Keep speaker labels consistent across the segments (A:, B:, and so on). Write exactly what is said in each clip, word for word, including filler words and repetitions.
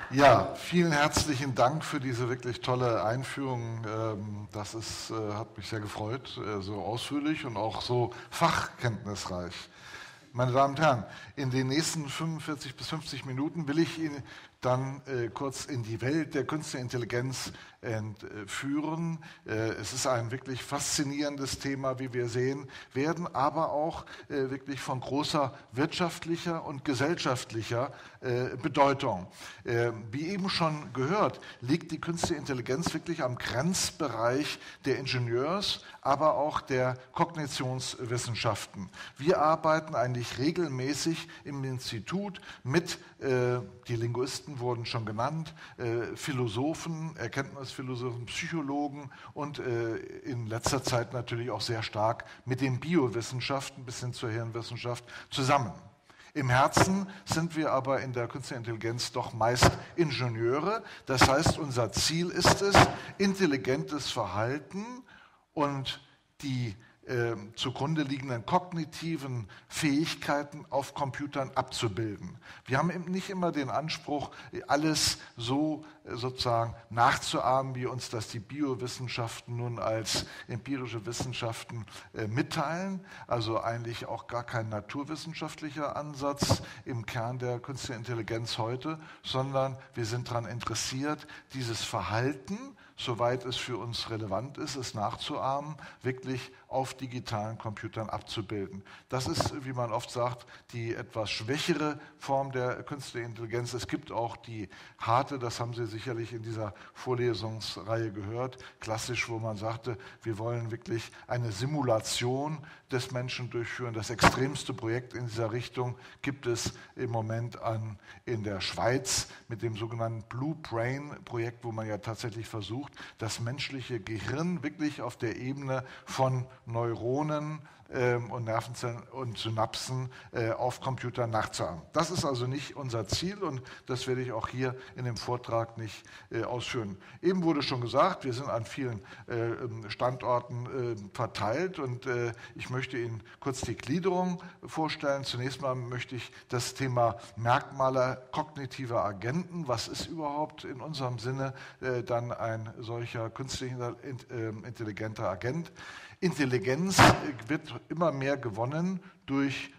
A: Ja, vielen herzlichen Dank für diese wirklich tolle Einführung. Das ist, hat mich sehr gefreut, so ausführlich und auch so fachkenntnisreich. Meine Damen und Herren, in den nächsten fünfundvierzig bis fünfzig Minuten will ich Ihnen dann äh, kurz in die Welt der künstlichen Intelligenz entführen. Äh, es ist ein wirklich faszinierendes Thema, wie wir sehen werden, aber auch äh, wirklich von großer wirtschaftlicher und gesellschaftlicher äh, Bedeutung. Äh, wie eben schon gehört, liegt die künstliche Intelligenz wirklich am Grenzbereich der Ingenieurs, aber auch der Kognitionswissenschaften. Wir arbeiten eigentlich regelmäßig im Institut mit, äh, die Linguisten wurden schon genannt, äh, Philosophen, Erkenntnisphilosophen, Psychologen und äh, in letzter Zeit natürlich auch sehr stark mit den Biowissenschaften bis hin zur Hirnwissenschaft zusammen. Im Herzen sind wir aber in der künstlichen Intelligenz doch meist Ingenieure. Das heißt, unser Ziel ist es, intelligentes Verhalten und die äh, zugrunde liegenden kognitiven Fähigkeiten auf Computern abzubilden. Wir haben eben nicht immer den Anspruch, alles so äh, sozusagen nachzuahmen, wie uns das die Biowissenschaften nun als empirische Wissenschaften äh, mitteilen. Also eigentlich auch gar kein naturwissenschaftlicher Ansatz im Kern der künstlichen Intelligenz heute, sondern wir sind daran interessiert, dieses Verhalten, soweit es für uns relevant ist, es nachzuahmen, wirklich auf digitalen Computern abzubilden. Das ist, wie man oft sagt, die etwas schwächere Form der künstlichen Intelligenz. Es gibt auch die harte, das haben Sie sicherlich in dieser Vorlesungsreihe gehört, klassisch, wo man sagte, wir wollen wirklich eine Simulation des Menschen durchführen. Das extremste Projekt in dieser Richtung gibt es im Moment an, in der Schweiz mit dem sogenannten Blue Brain Projekt, wo man ja tatsächlich versucht, das menschliche Gehirn wirklich auf der Ebene von Neuronen ähm, und Nervenzellen und Synapsen äh, auf Computern nachzuahmen. Das ist also nicht unser Ziel und das werde ich auch hier in dem Vortrag nicht äh, ausführen. Eben wurde schon gesagt, wir sind an vielen äh, Standorten äh, verteilt und äh, ich möchte Ihnen kurz die Gliederung vorstellen. Zunächst mal möchte ich das Thema Merkmale kognitiver Agenten, was ist überhaupt in unserem Sinne äh, dann ein solcher künstlich intelligenter Agent. Intelligenz wird immer mehr gewonnen durch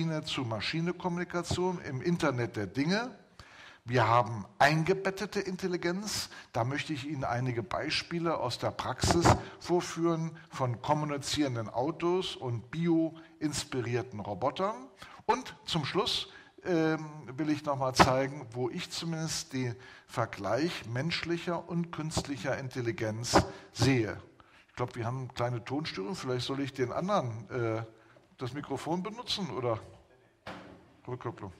A: Maschine-zu-Maschine-Kommunikation im Internet der Dinge. Wir haben eingebettete Intelligenz. Da möchte ich Ihnen einige Beispiele aus der Praxis vorführen von kommunizierenden Autos und bio-inspirierten Robotern. Und zum Schluss ähm, will ich nochmal zeigen, wo ich zumindest den Vergleich menschlicher und künstlicher Intelligenz sehe. Ich glaube, wir haben kleine Tonstörungen. Vielleicht soll ich den anderen äh, das Mikrofon benutzen oder Rückkopplung.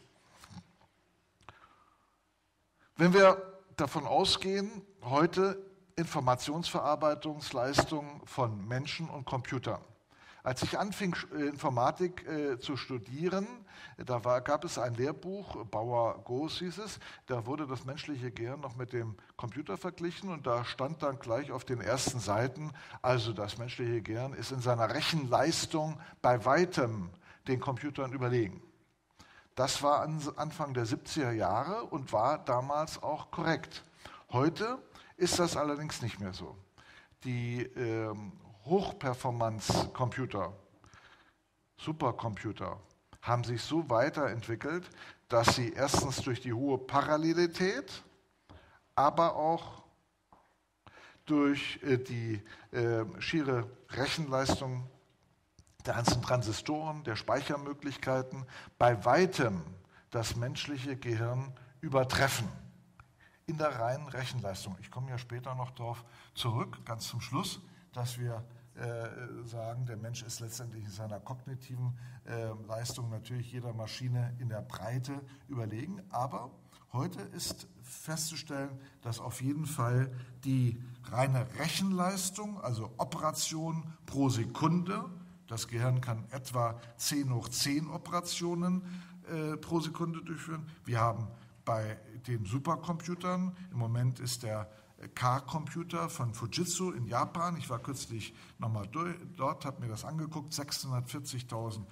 A: Wenn wir davon ausgehen, heute Informationsverarbeitungsleistungen von Menschen und Computern. Als ich anfing, Informatik äh, zu studieren, da war, gab es ein Lehrbuch, Bauer-Goos hieß es, da wurde das menschliche Gehirn noch mit dem Computer verglichen und da stand dann gleich auf den ersten Seiten, also das menschliche Gehirn ist in seiner Rechenleistung bei weitem den Computern überlegen. Das war Anfang der siebziger Jahre und war damals auch korrekt. Heute ist das allerdings nicht mehr so. Die ähm, Hochperformance-Computer, Supercomputer, haben sich so weiterentwickelt, dass sie erstens durch die hohe Parallelität, aber auch durch äh, die äh, schiere Rechenleistung der einzelnen Transistoren, der Speichermöglichkeiten bei weitem das menschliche Gehirn übertreffen. In der reinen Rechenleistung. Ich komme ja später noch darauf zurück, ganz zum Schluss, dass wir äh, sagen, der Mensch ist letztendlich in seiner kognitiven äh, Leistung natürlich jeder Maschine in der Breite überlegen. Aber heute ist festzustellen, dass auf jeden Fall die reine Rechenleistung, also Operationen pro Sekunde, das Gehirn kann etwa zehn hoch zehn Operationen äh, pro Sekunde durchführen. Wir haben bei den Supercomputern, im Moment ist der K-Computer von Fujitsu in Japan, ich war kürzlich nochmal dort, habe mir das angeguckt, sechshundertvierzigtausend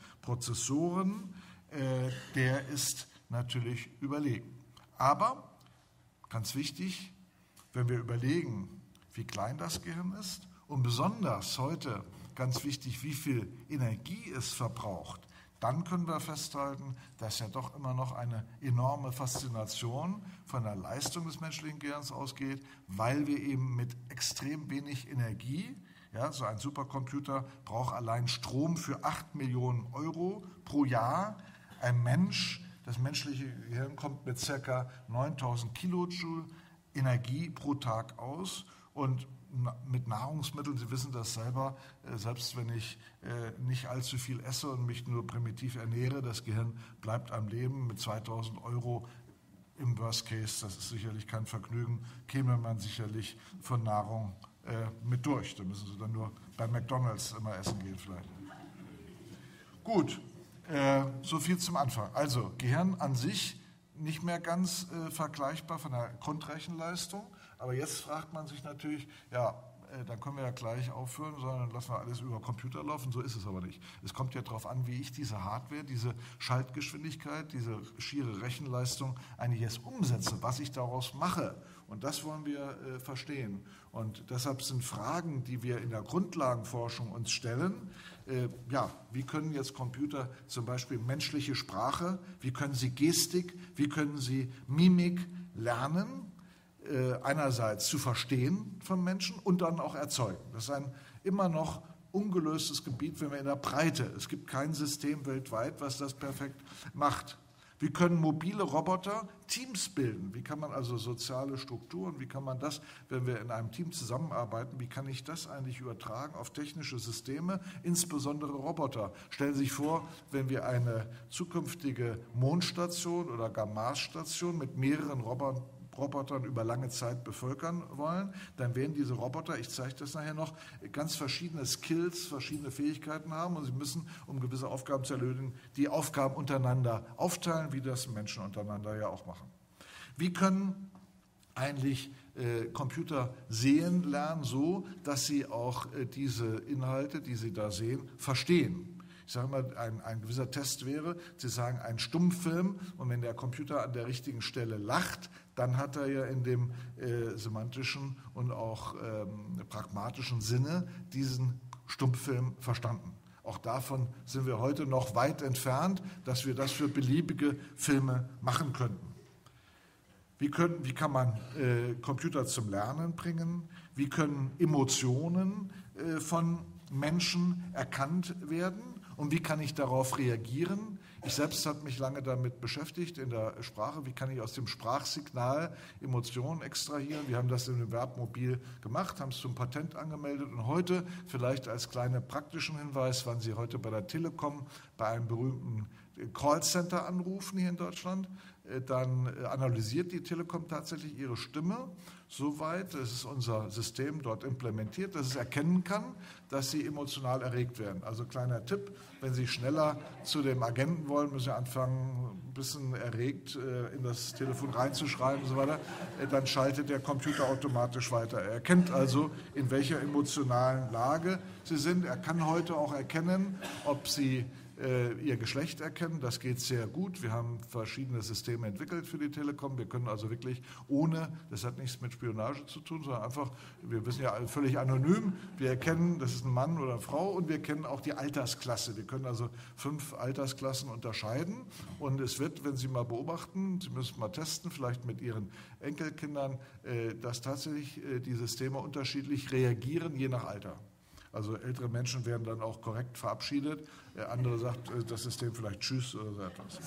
A: Prozessoren, äh, der ist natürlich überlegen. Aber Ganz wichtig, wenn wir überlegen, wie klein das Gehirn ist und besonders heute ganz wichtig, wie viel Energie es verbraucht, dann können wir festhalten, dass ja doch immer noch eine enorme Faszination von der Leistung des menschlichen Gehirns ausgeht, weil wir eben mit extrem wenig Energie, ja, so ein Supercomputer braucht allein Strom für acht Millionen Euro pro Jahr. Ein Mensch, das menschliche Gehirn kommt mit ca. neuntausend Kilojoule Energie pro Tag aus und mit Nahrungsmitteln, Sie wissen das selber, selbst wenn ich nicht allzu viel esse und mich nur primitiv ernähre, das Gehirn bleibt am Leben. Mit zweitausend Euro im Worst Case, das ist sicherlich kein Vergnügen, käme man sicherlich von Nahrung mit durch. Da müssen Sie dann nur bei McDonald's immer essen gehen vielleicht. Gut, so viel zum Anfang. Also Gehirn an sich nicht mehr ganz vergleichbar von der Grundrechenleistung. Aber jetzt fragt man sich natürlich, ja, äh, dann können wir ja gleich aufhören, sondern lassen wir alles über Computer laufen. So ist es aber nicht. Es kommt ja darauf an, wie ich diese Hardware, diese Schaltgeschwindigkeit, diese schiere Rechenleistung eigentlich jetzt umsetze, was ich daraus mache. Und das wollen wir äh, verstehen. Und deshalb sind Fragen, die wir in der Grundlagenforschung uns stellen, äh, ja, wie können jetzt Computer zum Beispiel menschliche Sprache, wie können sie Gestik, wie können sie Mimik lernen, einerseits zu verstehen von Menschen und dann auch erzeugen. Das ist ein immer noch ungelöstes Gebiet, wenn wir in der Breite. Es gibt kein System weltweit, was das perfekt macht. Wie können mobile Roboter Teams bilden? Wie kann man also soziale Strukturen, wie kann man das, wenn wir in einem Team zusammenarbeiten, wie kann ich das eigentlich übertragen auf technische Systeme, insbesondere Roboter? Stellen Sie sich vor, wenn wir eine zukünftige Mondstation oder gar Marsstation mit mehreren Robotern Robotern über lange Zeit bevölkern wollen, dann werden diese Roboter, ich zeige das nachher noch, ganz verschiedene Skills, verschiedene Fähigkeiten haben und sie müssen, um gewisse Aufgaben zu erledigen, die Aufgaben untereinander aufteilen, wie das Menschen untereinander ja auch machen. Wie können eigentlich äh, Computer sehen lernen, so dass sie auch äh, diese Inhalte, die sie da sehen, verstehen? Ich sage mal, ein, ein gewisser Test wäre, Sie sagen, ein Stummfilm, und wenn der Computer an der richtigen Stelle lacht, dann hat er ja in dem äh, semantischen und auch ähm, pragmatischen Sinne diesen Stummfilm verstanden. Auch davon sind wir heute noch weit entfernt, dass wir das für beliebige Filme machen könnten. Wie, können, wie kann man äh, Computer zum Lernen bringen? Wie können Emotionen äh, von Menschen erkannt werden? Und wie kann ich darauf reagieren? Ich selbst habe mich lange damit beschäftigt in der Sprache. Wie kann ich aus dem Sprachsignal Emotionen extrahieren? Wir haben das in dem Verbmobil gemacht, haben es zum Patent angemeldet. Und heute, vielleicht als kleinen praktischen Hinweis, wenn Sie heute bei der Telekom bei einem berühmten Callcenter anrufen hier in Deutschland, dann analysiert die Telekom tatsächlich Ihre Stimme soweit, das ist unser System dort implementiert, dass es erkennen kann, dass Sie emotional erregt werden. Also kleiner Tipp, wenn Sie schneller zu dem Agenten wollen, müssen Sie anfangen, ein bisschen erregt in das Telefon reinzuschreiben und so weiter, dann schaltet der Computer automatisch weiter. Er erkennt also, in welcher emotionalen Lage Sie sind. Er kann heute auch erkennen, ob Sie ihr Geschlecht erkennen. Das geht sehr gut. Wir haben verschiedene Systeme entwickelt für die Telekom. Wir können also wirklich ohne, das hat nichts mit Spionage zu tun, sondern einfach, wir wissen ja völlig anonym, wir erkennen, das ist ein Mann oder eine Frau, und wir kennen auch die Altersklasse. Wir können also fünf Altersklassen unterscheiden, und es wird, wenn Sie mal beobachten, Sie müssen mal testen, vielleicht mit Ihren Enkelkindern, dass tatsächlich die Systeme unterschiedlich reagieren, je nach Alter. Also ältere Menschen werden dann auch korrekt verabschiedet. Andere sagt das System vielleicht Tschüss oder so etwas.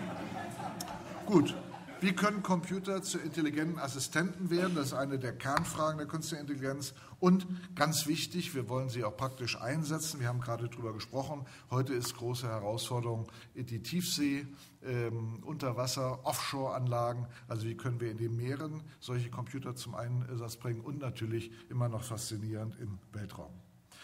A: Gut, wie können Computer zu intelligenten Assistenten werden? Das ist eine der Kernfragen der künstlichen Intelligenz. Und ganz wichtig, wir wollen sie auch praktisch einsetzen. Wir haben gerade darüber gesprochen. Heute ist große Herausforderung die Tiefsee, ähm, Unterwasser, Offshore-Anlagen. Also wie können wir in den Meeren solche Computer zum Einsatz bringen? Und natürlich immer noch faszinierend im Weltraum.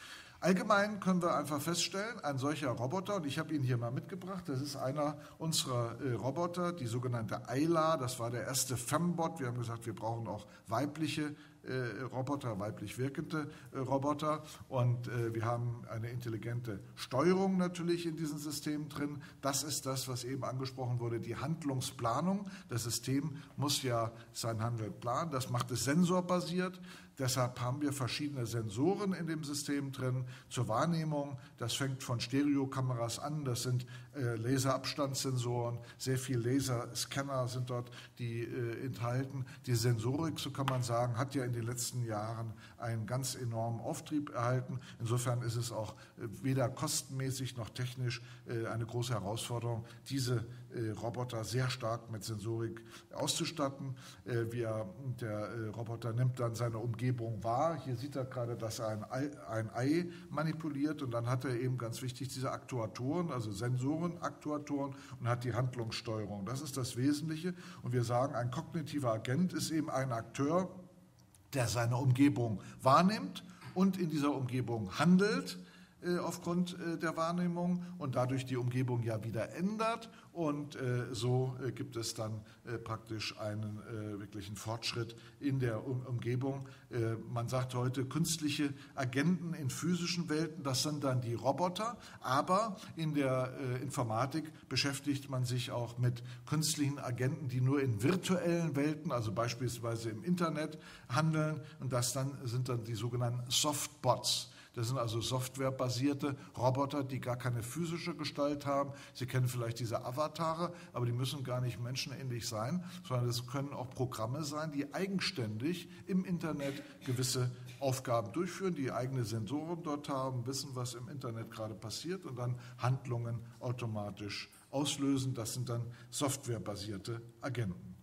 A: Allgemein können wir einfach feststellen, ein solcher Roboter, und ich habe ihn hier mal mitgebracht, das ist einer unserer äh, Roboter, die sogenannte Ayla, das war der erste Fembot. Wir haben gesagt, wir brauchen auch weibliche äh, Roboter, weiblich wirkende äh, Roboter, und äh, wir haben eine intelligente Steuerung natürlich in diesem System drin. Das ist das, was eben angesprochen wurde, die Handlungsplanung. Das System muss ja sein Handeln planen, das macht es sensorbasiert. Deshalb haben wir verschiedene Sensoren in dem System drin zur Wahrnehmung. Das fängt von Stereokameras an, das sind äh, Laserabstandssensoren, sehr viele Laserscanner sind dort, die äh, enthalten. Die Sensorik, so kann man sagen, hat ja in den letzten Jahren einen ganz enormen Auftrieb erhalten. Insofern ist es auch äh, weder kostenmäßig noch technisch äh, eine große Herausforderung, diese äh, Roboter sehr stark mit Sensorik auszustatten. Äh, wir, der äh, Roboter nimmt dann seine Umgebung wahr. Hier sieht er gerade, dass er ein Ei, ein Ei manipuliert, und dann hat er eben ganz wichtig diese Aktuatoren, also Sensoren, Aktuatoren, und hat die Handlungssteuerung. Das ist das Wesentliche, und wir sagen, ein kognitiver Agent ist eben ein Akteur, der seine Umgebung wahrnimmt und in dieser Umgebung handelt äh, aufgrund äh, der Wahrnehmung und dadurch die Umgebung ja wieder ändert, und äh, so äh, gibt es dann äh, praktisch einen äh, wirklichen Fortschritt in der um Umgebung. Äh, man sagt heute künstliche Agenten in physischen Welten, das sind dann die Roboter, aber in der äh, Informatik beschäftigt man sich auch mit künstlichen Agenten, die nur in virtuellen Welten, also beispielsweise im Internet, handeln, und das dann sind dann die sogenannten Softbots. Das sind also softwarebasierte Roboter, die gar keine physische Gestalt haben. Sie kennen vielleicht diese Avatare, aber die müssen gar nicht menschenähnlich sein, sondern es können auch Programme sein, die eigenständig im Internet gewisse Aufgaben durchführen, die eigene Sensoren dort haben, wissen, was im Internet gerade passiert, und dann Handlungen automatisch auslösen. Das sind dann softwarebasierte Agenten.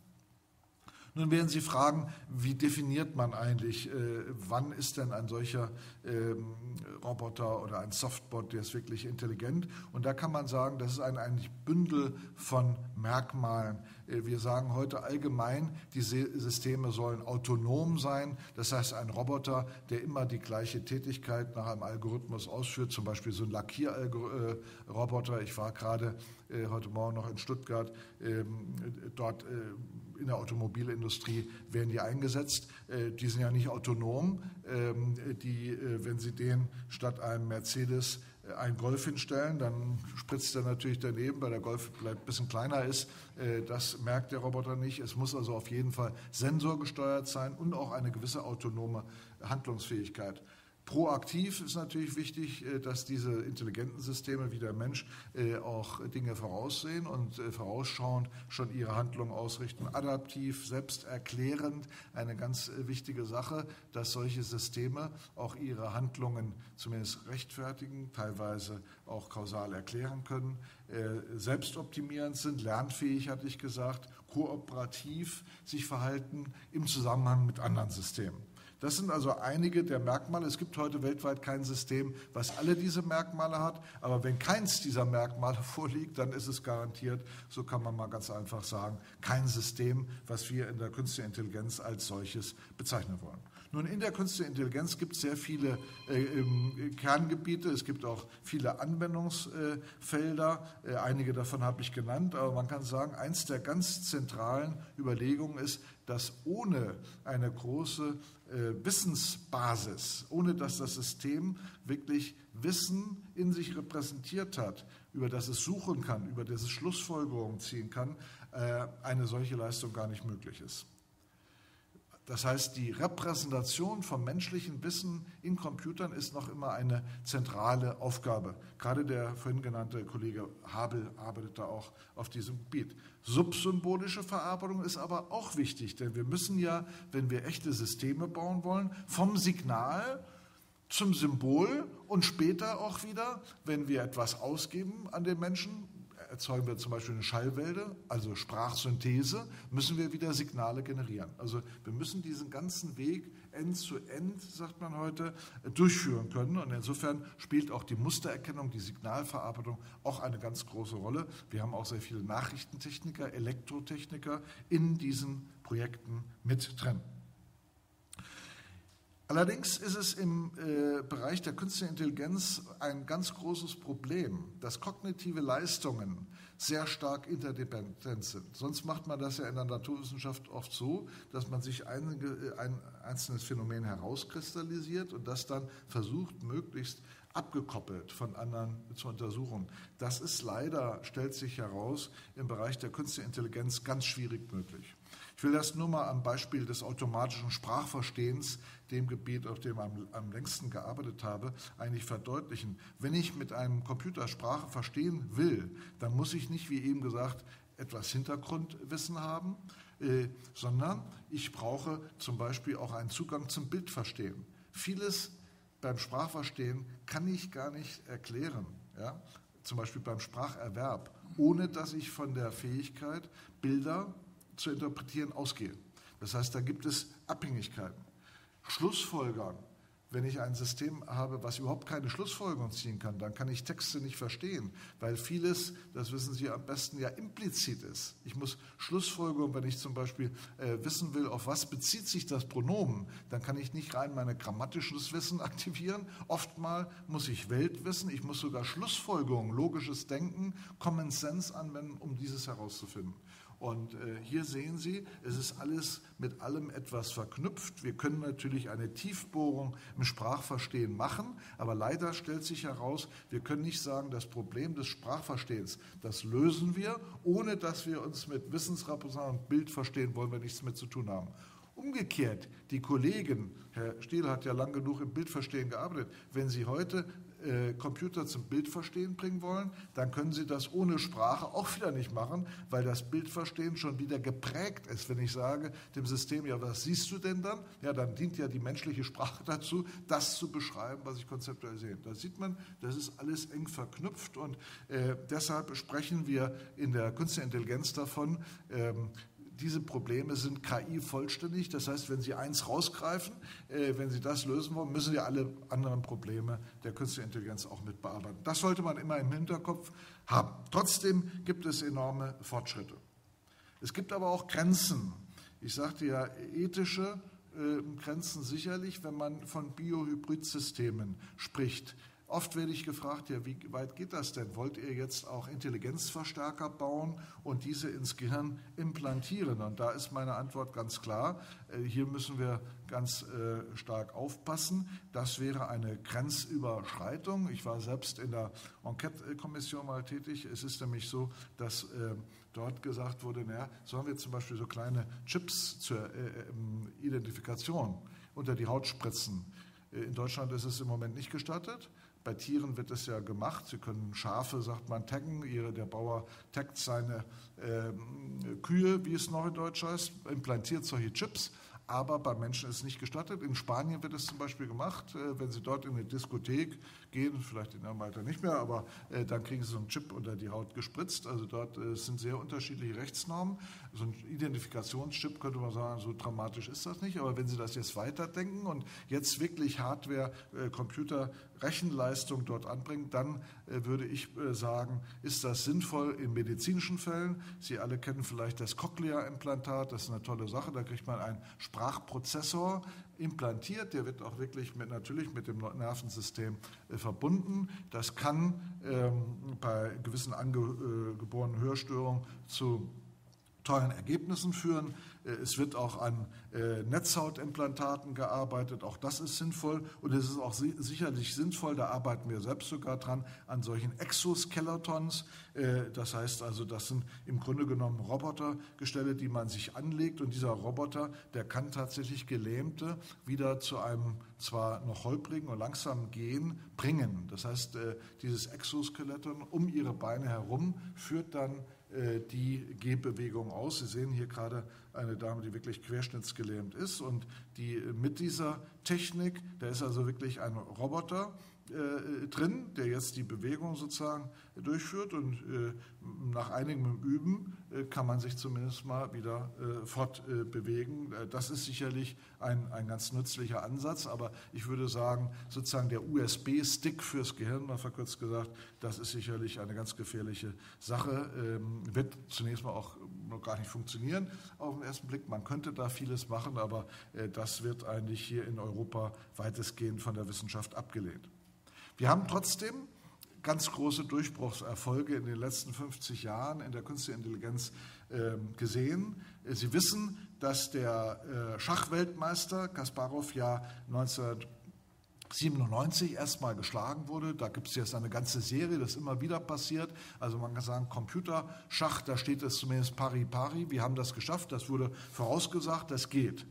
A: Nun werden Sie fragen, wie definiert man eigentlich, äh, wann ist denn ein solcher ähm, Roboter oder ein Softbot, der ist wirklich intelligent? Und da kann man sagen, das ist ein eigentlich Bündel von Merkmalen. Äh, wir sagen heute allgemein, die Systeme sollen autonom sein. Das heißt, ein Roboter, der immer die gleiche Tätigkeit nach einem Algorithmus ausführt, zum Beispiel so ein Lackierroboter. Ich war gerade äh, heute Morgen noch in Stuttgart, ähm, dort äh, in der Automobilindustrie werden die eingesetzt. Die sind ja nicht autonom. Die, wenn Sie den statt einem Mercedes einen Golf hinstellen, dann spritzt er natürlich daneben, weil der Golf vielleicht ein bisschen kleiner ist. Das merkt der Roboter nicht. Es muss also auf jeden Fall sensorgesteuert sein und auch eine gewisse autonome Handlungsfähigkeit. Proaktiv ist natürlich wichtig, dass diese intelligenten Systeme wie der Mensch auch Dinge voraussehen und vorausschauend schon ihre Handlungen ausrichten. Adaptiv, selbsterklärend, eine ganz wichtige Sache, dass solche Systeme auch ihre Handlungen zumindest rechtfertigen, teilweise auch kausal erklären können. Selbstoptimierend sind, lernfähig, hatte ich gesagt, kooperativ sich verhalten im Zusammenhang mit anderen Systemen. Das sind also einige der Merkmale. Es gibt heute weltweit kein System, was alle diese Merkmale hat. Aber wenn keins dieser Merkmale vorliegt, dann ist es garantiert, so kann man mal ganz einfach sagen, kein System, was wir in der künstlichen Intelligenz als solches bezeichnen wollen. Nun, in der künstlichen Intelligenz gibt es sehr viele äh, Kerngebiete, es gibt auch viele Anwendungsfelder, äh, einige davon habe ich genannt, aber man kann sagen, eins der ganz zentralen Überlegungen ist, dass ohne eine große äh, Wissensbasis, ohne dass das System wirklich Wissen in sich repräsentiert hat, über das es suchen kann, über das es Schlussfolgerungen ziehen kann, äh, eine solche Leistung gar nicht möglich ist. Das heißt, die Repräsentation von menschlichem Wissen in Computern ist noch immer eine zentrale Aufgabe. Gerade der vorhin genannte Kollege Habel arbeitet da auch auf diesem Gebiet. Subsymbolische Verarbeitung ist aber auch wichtig, denn wir müssen ja, wenn wir echte Systeme bauen wollen, vom Signal zum Symbol und später auch wieder, wenn wir etwas ausgeben an den Menschen, erzeugen wir zum Beispiel eine Schallwelle, also Sprachsynthese, müssen wir wieder Signale generieren. Also wir müssen diesen ganzen Weg End zu End, sagt man heute, durchführen können. Und insofern spielt auch die Mustererkennung, die Signalverarbeitung auch eine ganz große Rolle. Wir haben auch sehr viele Nachrichtentechniker, Elektrotechniker in diesen Projekten mit drin. Allerdings ist es im äh, Bereich der künstlichen Intelligenz ein ganz großes Problem, dass kognitive Leistungen sehr stark interdependent sind. Sonst macht man das ja in der Naturwissenschaft oft so, dass man sich einige, ein einzelnes Phänomen herauskristallisiert und das dann versucht, möglichst abgekoppelt von anderen zu untersuchen. Das ist leider, stellt sich heraus, im Bereich der künstlichen Intelligenz ganz schwierig möglich. Ich will das nur mal am Beispiel des automatischen Sprachverstehens, dem Gebiet, auf dem ich am, am längsten gearbeitet habe, eigentlich verdeutlichen. Wenn ich mit einem Computer Sprache verstehen will, dann muss ich nicht, wie eben gesagt, etwas Hintergrundwissen haben, äh, sondern ich brauche zum Beispiel auch einen Zugang zum Bildverstehen. Vieles beim Sprachverstehen kann ich gar nicht erklären, ja? Zum Beispiel beim Spracherwerb, ohne dass ich von der Fähigkeit, Bilder zu interpretieren, ausgehe. Das heißt, da gibt es Abhängigkeiten. Schlussfolgern, wenn ich ein System habe, was überhaupt keine Schlussfolgerung ziehen kann, dann kann ich Texte nicht verstehen, weil vieles, das wissen Sie am besten, ja implizit ist. Ich muss Schlussfolgerungen, wenn ich zum Beispiel äh, wissen will, auf was bezieht sich das Pronomen, dann kann ich nicht rein mein grammatisches Wissen aktivieren. Oftmal muss ich Weltwissen, ich muss sogar Schlussfolgerungen, logisches Denken, Common Sense anwenden, um dieses herauszufinden. Und äh, hier sehen Sie, es ist alles mit allem etwas verknüpft. Wir können natürlich eine Tiefbohrung im Sprachverstehen machen, aber leider stellt sich heraus, wir können nicht sagen, das Problem des Sprachverstehens, das lösen wir, ohne dass wir uns mit Wissensrepräsentanten und Bildverstehen wollen wir nichts mit zu tun haben. Umgekehrt, die Kollegen, Herr Stiel hat ja lang genug im Bildverstehen gearbeitet, wenn Sie heute äh, Computer zum Bildverstehen bringen wollen, dann können Sie das ohne Sprache auch wieder nicht machen, weil das Bildverstehen schon wieder geprägt ist. Wenn ich sage dem System, ja, was siehst du denn dann? Ja, dann dient ja die menschliche Sprache dazu, das zu beschreiben, was ich konzeptuell sehe. Da sieht man, das ist alles eng verknüpft und äh, deshalb sprechen wir in der künstlichen Intelligenz davon, ähm, diese Probleme sind K I-vollständig. Das heißt, wenn Sie eins rausgreifen, äh, wenn Sie das lösen wollen, müssen Sie alle anderen Probleme der künstlichen Intelligenz auch mit bearbeiten. Das sollte man immer im Hinterkopf haben. Trotzdem gibt es enorme Fortschritte. Es gibt aber auch Grenzen. Ich sagte ja, ethische äh, Grenzen sicherlich, wenn man von Biohybrid-Systemen spricht. Oft werde ich gefragt, ja, wie weit geht das denn? Wollt ihr jetzt auch Intelligenzverstärker bauen und diese ins Gehirn implantieren? Und da ist meine Antwort ganz klar. Hier müssen wir ganz äh, stark aufpassen. Das wäre eine Grenzüberschreitung. Ich war selbst in der Enquete-Kommission mal tätig. Es ist nämlich so, dass äh, dort gesagt wurde, naja, sollen wir zum Beispiel so kleine Chips zur äh, Identifikation unter die Haut spritzen? In Deutschland ist es im Moment nicht gestattet. Bei Tieren wird es ja gemacht. Sie können Schafe, sagt man, taggen. Ihre, der Bauer taggt seine äh, Kühe, wie es noch in Deutsch heißt, implantiert solche Chips. Aber bei Menschen ist es nicht gestattet. In Spanien wird es zum Beispiel gemacht, äh, wenn Sie dort in eine Diskothek gehen, vielleicht in Ihrem Alter nicht mehr, aber äh, dann kriegen Sie so einen Chip unter die Haut gespritzt. Also dort äh, sind sehr unterschiedliche Rechtsnormen. So ein Identifikationschip könnte man sagen, so dramatisch ist das nicht. Aber wenn Sie das jetzt weiterdenken und jetzt wirklich Hardware, äh, Computer, Rechenleistung dort anbringen, dann äh, würde ich äh, sagen, ist das sinnvoll in medizinischen Fällen. Sie alle kennen vielleicht das Cochlea-Implantat, das ist eine tolle Sache, da kriegt man einen Sprachprozessor implantiert, der wird auch wirklich mit, natürlich mit dem Nervensystem äh, verbunden. Das kann ähm, bei gewissen angeborenen Hörstörungen zu tollen Ergebnissen führen. Es wird auch an äh, Netzhautimplantaten gearbeitet, auch das ist sinnvoll und es ist auch si sicherlich sinnvoll, da arbeiten wir selbst sogar dran, an solchen Exoskeletons. Äh, das heißt also, das sind im Grunde genommen Robotergestelle, die man sich anlegt und dieser Roboter, der kann tatsächlich Gelähmte wieder zu einem zwar noch holprigen und langsamen Gehen bringen. Das heißt, äh, dieses Exoskeleton um ihre Beine herum führt dann die Gehbewegung aus. Sie sehen hier gerade eine Dame, die wirklich querschnittsgelähmt ist und die mit dieser Technik, da ist also wirklich ein Roboter, äh, drin, der jetzt die Bewegung sozusagen durchführt, und äh, nach einigem Üben äh, kann man sich zumindest mal wieder äh, fortbewegen. Äh, das ist sicherlich ein, ein ganz nützlicher Ansatz, aber ich würde sagen, sozusagen der U S B-Stick fürs Gehirn, mal verkürzt gesagt, das ist sicherlich eine ganz gefährliche Sache, ähm, wird zunächst mal auch noch gar nicht funktionieren auf den ersten Blick. Man könnte da vieles machen, aber äh, das wird eigentlich hier in Europa weitestgehend von der Wissenschaft abgelehnt. Wir haben trotzdem ganz große Durchbruchserfolge in den letzten fünfzig Jahren in der künstlichen Intelligenz äh, gesehen. Sie wissen, dass der äh, Schachweltmeister Kasparow ja neunzehnhundertsiebenundneunzig erstmal geschlagen wurde. Da gibt es jetzt eine ganze Serie, das immer wieder passiert. Also man kann sagen, Computerschach, da steht es zumindest pari pari. Wir haben das geschafft, das wurde vorausgesagt, das geht.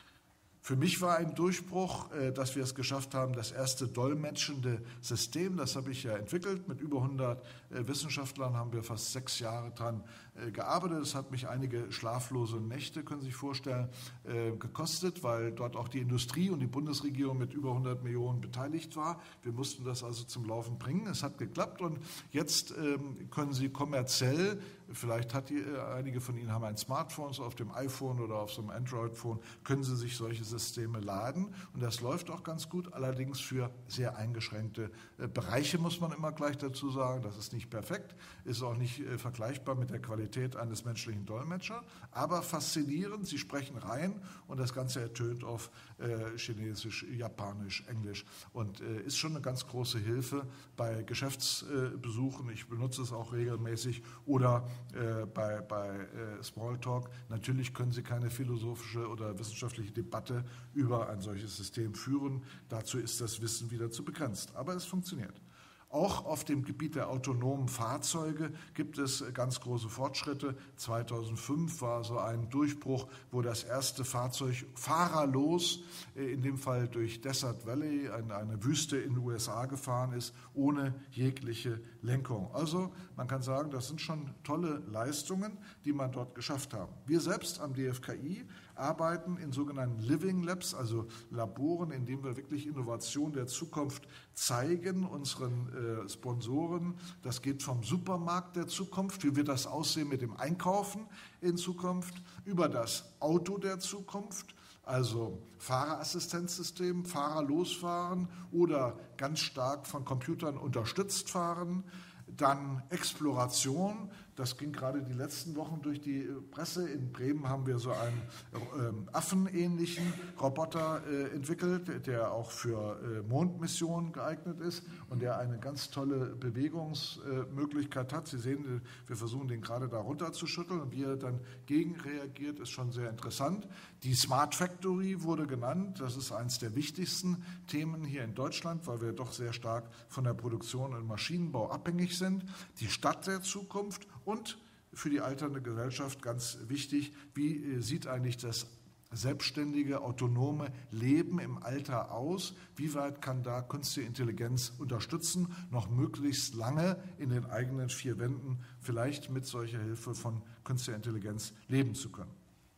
A: Für mich war ein Durchbruch, dass wir es geschafft haben, das erste dolmetschende System, das habe ich ja entwickelt. Mit über hundert Wissenschaftlern haben wir fast sechs Jahre dran gearbeitet. Das hat mich einige schlaflose Nächte, können Sie sich vorstellen, gekostet, weil dort auch die Industrie und die Bundesregierung mit über hundert Millionen beteiligt war. Wir mussten das also zum Laufen bringen. Es hat geklappt, und jetzt können Sie kommerziell, vielleicht hat die, einige von Ihnen haben ein Smartphone, so auf dem iPhone oder auf so einem Android-Phone, können Sie sich solche Systeme laden, und das läuft auch ganz gut, allerdings für sehr eingeschränkte Bereiche, muss man immer gleich dazu sagen. Das ist nicht perfekt, ist auch nicht vergleichbar mit der Qualität eines menschlichen Dolmetschers, aber faszinierend, Sie sprechen rein und das Ganze ertönt auf äh, Chinesisch, Japanisch, Englisch, und äh, ist schon eine ganz große Hilfe bei Geschäftsbesuchen. Ich benutze es auch regelmäßig, oder äh, bei, bei äh, Smalltalk. Natürlich können Sie keine philosophische oder wissenschaftliche Debatte über ein solches System führen. Dazu ist das Wissen wieder zu begrenzt. Aber es funktioniert. Auch auf dem Gebiet der autonomen Fahrzeuge gibt es ganz große Fortschritte. zweitausendfünf war so ein Durchbruch, wo das erste Fahrzeug fahrerlos, in dem Fall durch Desert Valley, eine Wüste in den U S A, gefahren ist, ohne jegliche Lenkung. Also man kann sagen, das sind schon tolle Leistungen, die man dort geschafft haben. Wir selbst am D F K I arbeiten in sogenannten Living Labs, also Laboren, in denen wir wirklich Innovation der Zukunft zeigen, unseren äh, Sponsoren. Das geht vom Supermarkt der Zukunft, wie wird das aussehen mit dem Einkaufen in Zukunft, über das Auto der Zukunft, also Fahrerassistenzsystem, Fahrer losfahren oder ganz stark von Computern unterstützt fahren. Dann Exploration, das ging gerade die letzten Wochen durch die Presse. In Bremen haben wir so einen äh, affenähnlichen Roboter äh, entwickelt, der auch für äh, Mondmissionen geeignet ist und der eine ganz tolle Bewegungsmöglichkeit hat. Sie sehen, wir versuchen den gerade da runterzuschütteln, und wie er dann gegen reagiert, ist schon sehr interessant. Die Smart Factory wurde genannt. Das ist eines der wichtigsten Themen hier in Deutschland, weil wir doch sehr stark von der Produktion und Maschinenbau abhängig sind. Die Stadt der Zukunft. Und für die alternde Gesellschaft ganz wichtig, wie sieht eigentlich das selbstständige, autonome Leben im Alter aus? Wie weit kann da künstliche Intelligenz unterstützen, noch möglichst lange in den eigenen vier Wänden vielleicht mit solcher Hilfe von künstlicher Intelligenz leben zu können?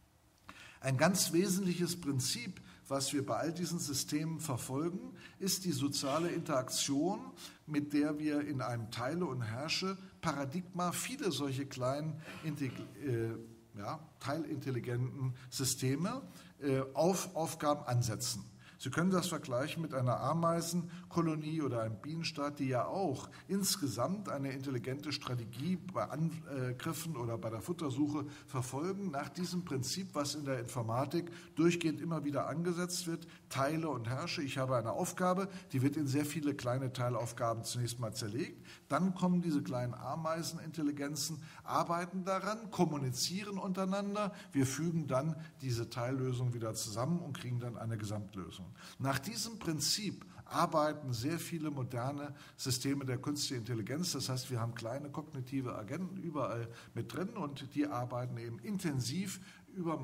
A: Ein ganz wesentliches Prinzip, was wir bei all diesen Systemen verfolgen, ist die soziale Interaktion, mit der wir in einem Teile- und Herrsche-Paradigma viele solche kleinen äh, ja, teilintelligenten Systeme äh, auf Aufgaben ansetzen. Sie können das vergleichen mit einer Ameisenkolonie oder einem Bienenstaat, die ja auch insgesamt eine intelligente Strategie bei Angriffen oder bei der Futtersuche verfolgen, nach diesem Prinzip, was in der Informatik durchgehend immer wieder angesetzt wird: Teile und herrsche. Ich habe eine Aufgabe, die wird in sehr viele kleine Teilaufgaben zunächst mal zerlegt. Dann kommen diese kleinen Ameisenintelligenzen, arbeiten daran, kommunizieren untereinander. Wir fügen dann diese Teillösung wieder zusammen und kriegen dann eine Gesamtlösung. Nach diesem Prinzip arbeiten sehr viele moderne Systeme der künstlichen Intelligenz. Das heißt, wir haben kleine kognitive Agenten überall mit drin, und die arbeiten eben intensiv über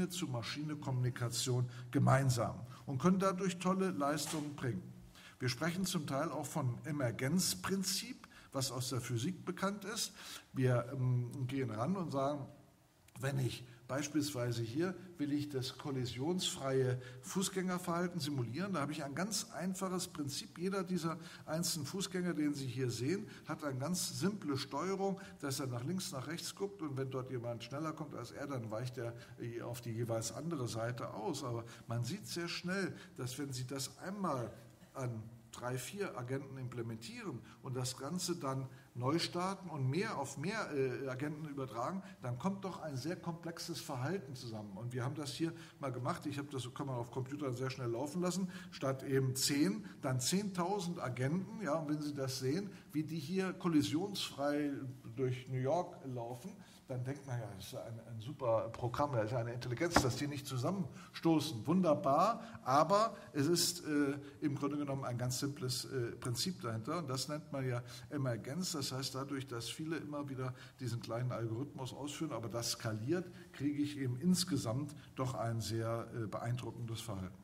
A: Maschine-zu-Maschine-Kommunikation gemeinsam und können dadurch tolle Leistungen bringen. Wir sprechen zum Teil auch vom Emergenzprinzip, was aus der Physik bekannt ist. Wir ähm, gehen ran und sagen, Wenn ich beispielsweise hier will ich das kollisionsfreie Fußgängerverhalten simulieren, da habe ich ein ganz einfaches Prinzip. Jeder dieser einzelnen Fußgänger, den Sie hier sehen, hat eine ganz simple Steuerung, dass er nach links, nach rechts guckt und wenn dort jemand schneller kommt als er, dann weicht er auf die jeweils andere Seite aus. Aber man sieht sehr schnell, dass wenn Sie das einmal an drei, vier Agenten implementieren und das Ganze dann neu starten und mehr auf mehr äh, Agenten übertragen, dann kommt doch ein sehr komplexes Verhalten zusammen. Und wir haben das hier mal gemacht. Ich habe das, kann man auf Computern sehr schnell laufen lassen. Statt eben zehn, dann zehntausend Agenten. Ja, und wenn Sie das sehen, wie die hier kollisionsfrei durch New York laufen, dann denkt man ja, das ist ein, ein super Programm, das ist eine Intelligenz, dass die nicht zusammenstoßen. Wunderbar, aber es ist äh, im Grunde genommen ein ganz simples äh, Prinzip dahinter und das nennt man ja Emergenz. Das heißt, dadurch, dass viele immer wieder diesen kleinen Algorithmus ausführen, aber das skaliert, kriege ich eben insgesamt doch ein sehr äh, beeindruckendes Verhalten.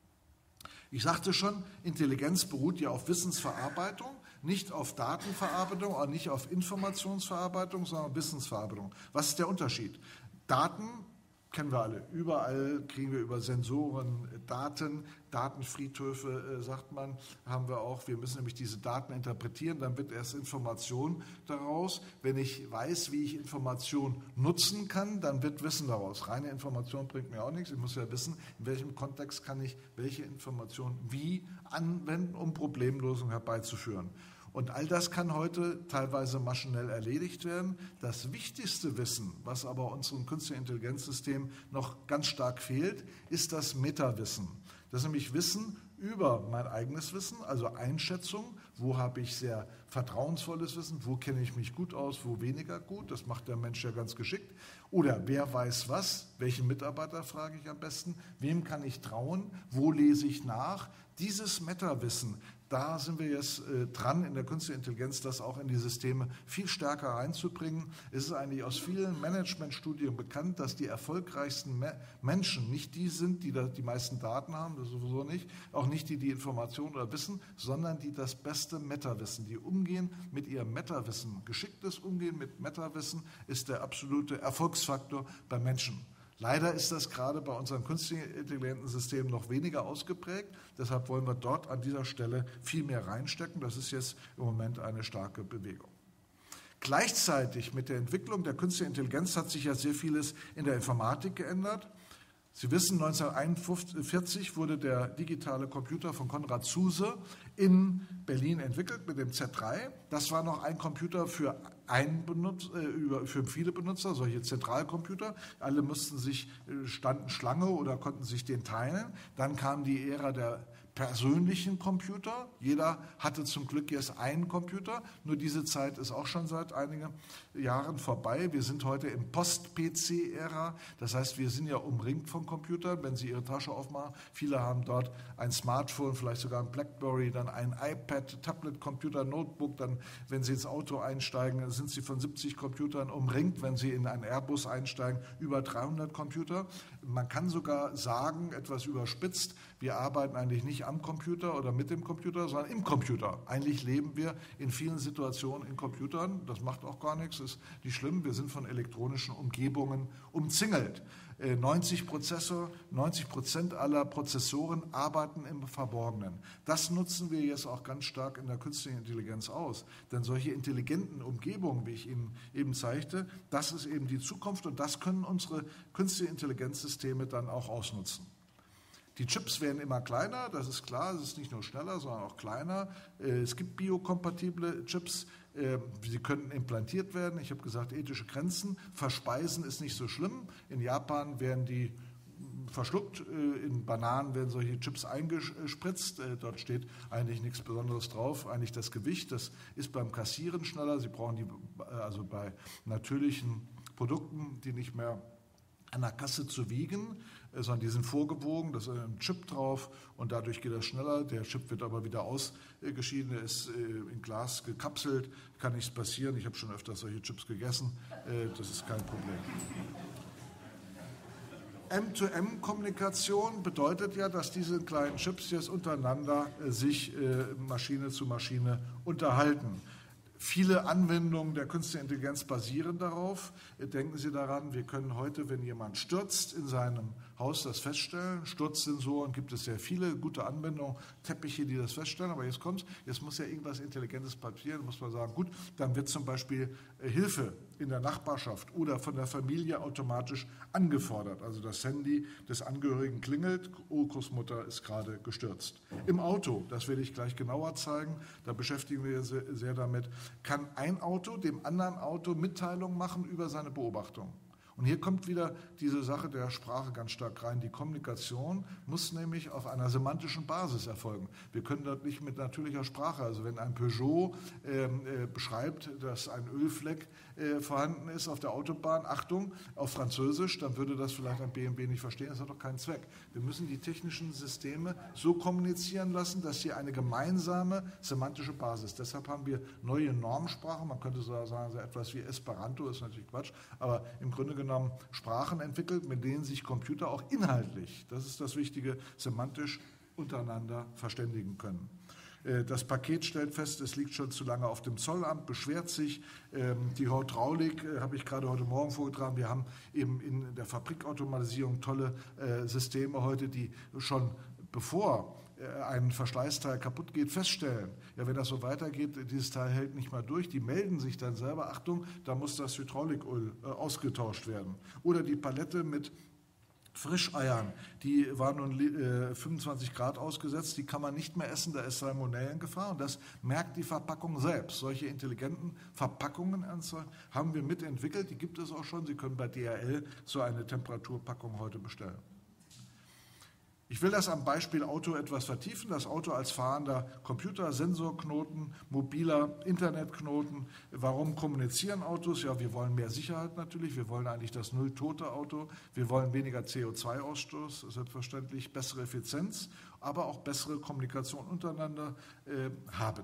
A: Ich sagte schon, Intelligenz beruht ja auf Wissensverarbeitung, nicht auf Datenverarbeitung, auch nicht auf Informationsverarbeitung, sondern Wissensverarbeitung. Was ist der Unterschied? Daten kennen wir alle. Überall kriegen wir über Sensoren Daten, Datenfriedhöfe, äh, sagt man, haben wir auch. Wir müssen nämlich diese Daten interpretieren, dann wird erst Information daraus. Wenn ich weiß, wie ich Information nutzen kann, dann wird Wissen daraus. Reine Information bringt mir auch nichts. Ich muss ja wissen, in welchem Kontext kann ich welche Information wie anwenden, um Problemlösungen herbeizuführen. Und all das kann heute teilweise maschinell erledigt werden. Das wichtigste Wissen, was aber unserem künstlichen Intelligenzsystem noch ganz stark fehlt, ist das Metawissen. Das ist nämlich Wissen über mein eigenes Wissen, also Einschätzung, wo habe ich sehr vertrauensvolles Wissen, wo kenne ich mich gut aus, wo weniger gut, das macht der Mensch ja ganz geschickt. Oder wer weiß was, welchen Mitarbeiter frage ich am besten, wem kann ich trauen, wo lese ich nach. Dieses Metawissen, da sind wir jetzt äh, dran, in der künstlichen Intelligenz das auch in die Systeme viel stärker reinzubringen. Es ist eigentlich aus vielen Managementstudien bekannt, dass die erfolgreichsten Me- Menschen nicht die sind, die da die meisten Daten haben, das sowieso nicht, auch nicht die, die Informationen oder Wissen, sondern die das beste Metawissen, die umgehen mit ihrem Metawissen. Geschicktes Umgehen mit Metawissen ist der absolute Erfolgsfaktor bei Menschen. Leider ist das gerade bei unseren künstlich intelligenten Systemen noch weniger ausgeprägt. Deshalb wollen wir dort an dieser Stelle viel mehr reinstecken. Das ist jetzt im Moment eine starke Bewegung. Gleichzeitig mit der Entwicklung der künstlichen Intelligenz hat sich ja sehr vieles in der Informatik geändert. Sie wissen, neunzehnhunderteinundvierzig wurde der digitale Computer von Konrad Zuse in Berlin entwickelt mit dem Z drei. Das war noch ein Computer für, ein Benutzer, äh, für viele Benutzer, solche Zentralcomputer. Alle mussten sich, standen Schlange oder konnten sich den teilen. Dann kam die Ära der persönlichen Computer. Jeder hatte zum Glück jetzt einen Computer. Nur diese Zeit ist auch schon seit einigen Jahren vorbei. Wir sind heute im Post-P C-Ära. Das heißt, wir sind ja umringt von Computern. Wenn Sie Ihre Tasche aufmachen, viele haben dort ein Smartphone, vielleicht sogar ein Blackberry, dann ein iPad, Tablet-Computer, Notebook. Dann, wenn Sie ins Auto einsteigen, sind Sie von siebzig Computern umringt. Wenn Sie in einen Airbus einsteigen, über dreihundert Computer. Man kann sogar sagen, etwas überspitzt, wir arbeiten eigentlich nicht am Computer oder mit dem Computer, sondern im Computer. Eigentlich leben wir in vielen Situationen in Computern. Das macht auch gar nichts, ist nicht schlimm. Wir sind von elektronischen Umgebungen umzingelt. neunzig Prozessor, neunzig Prozent aller Prozessoren arbeiten im Verborgenen. Das nutzen wir jetzt auch ganz stark in der künstlichen Intelligenz aus. Denn solche intelligenten Umgebungen, wie ich Ihnen eben zeigte, das ist eben die Zukunft und das können unsere künstlichen Intelligenzsysteme dann auch ausnutzen. Die Chips werden immer kleiner, das ist klar, es ist nicht nur schneller, sondern auch kleiner. Es gibt biokompatible Chips, sie können implantiert werden. Ich habe gesagt, ethische Grenzen. Verspeisen ist nicht so schlimm. In Japan werden die verschluckt, in Bananen werden solche Chips eingespritzt. Dort steht eigentlich nichts Besonderes drauf, eigentlich das Gewicht. Das ist beim Kassieren schneller. Sie brauchen die, also bei natürlichen Produkten, die nicht mehr an der Kasse zu wiegen, sondern die sind vorgewogen, da ist ein Chip drauf und dadurch geht das schneller. Der Chip wird aber wieder ausgeschieden, er ist in Glas gekapselt, kann nichts passieren. Ich habe schon öfters solche Chips gegessen, das ist kein Problem. M-to-M-Kommunikation bedeutet ja, dass diese kleinen Chips jetzt untereinander sich Maschine zu Maschine unterhalten. Viele Anwendungen der künstlichen Intelligenz basieren darauf. Denken Sie daran, wir können heute, wenn jemand stürzt, in seinem Haus das feststellen. Sturzsensoren gibt es sehr viele, gute Anwendungen, Teppiche, die das feststellen. Aber jetzt kommt, jetzt muss ja irgendwas Intelligentes passieren. Da muss man sagen, gut, dann wird zum Beispiel Hilfe in der Nachbarschaft oder von der Familie automatisch angefordert. Also das Handy des Angehörigen klingelt, oh, Großmutter ist gerade gestürzt. Im Auto, das werde ich gleich genauer zeigen, da beschäftigen wir uns sehr damit, kann ein Auto dem anderen Auto Mitteilungen machen über seine Beobachtung. Und hier kommt wieder diese Sache der Sprache ganz stark rein. Die Kommunikation muss nämlich auf einer semantischen Basis erfolgen. Wir können dort nicht mit natürlicher Sprache, also wenn ein Peugeot äh, äh, beschreibt, dass ein Ölfleck äh, vorhanden ist auf der Autobahn, Achtung, auf Französisch, dann würde das vielleicht ein B M W nicht verstehen, das hat doch keinen Zweck. Wir müssen die technischen Systeme so kommunizieren lassen, dass sie eine gemeinsame semantische Basis. Deshalb haben wir neue Normsprachen, man könnte so sagen, so etwas wie Esperanto, ist natürlich Quatsch, aber im Grunde genommen Sprachen entwickelt, mit denen sich Computer auch inhaltlich, das ist das Wichtige, semantisch untereinander verständigen können. Das Paket stellt fest, es liegt schon zu lange auf dem Zollamt, beschwert sich. Die Hydraulik habe ich gerade heute Morgen vorgetragen. Wir haben eben in der Fabrikautomatisierung tolle Systeme heute, die schon bevor ein Verschleißteil kaputt geht, feststellen. Ja, wenn das so weitergeht, dieses Teil hält nicht mehr durch, die melden sich dann selber, Achtung, da muss das Hydrauliköl äh, ausgetauscht werden. Oder die Palette mit Frischeiern, die waren nun äh, fünfundzwanzig Grad ausgesetzt, die kann man nicht mehr essen, da ist Salmonellengefahr und das merkt die Verpackung selbst. Solche intelligenten Verpackungen haben wir mitentwickelt, die gibt es auch schon, Sie können bei D H L so eine Temperaturpackung heute bestellen. Ich will das am Beispiel Auto etwas vertiefen. Das Auto als fahrender Computer, Sensorknoten, mobiler Internetknoten. Warum kommunizieren Autos? Ja, wir wollen mehr Sicherheit natürlich. Wir wollen eigentlich das Null-Tote-Auto. Wir wollen weniger C O zwei Ausstoß, selbstverständlich, bessere Effizienz, aber auch bessere Kommunikation untereinander äh, haben.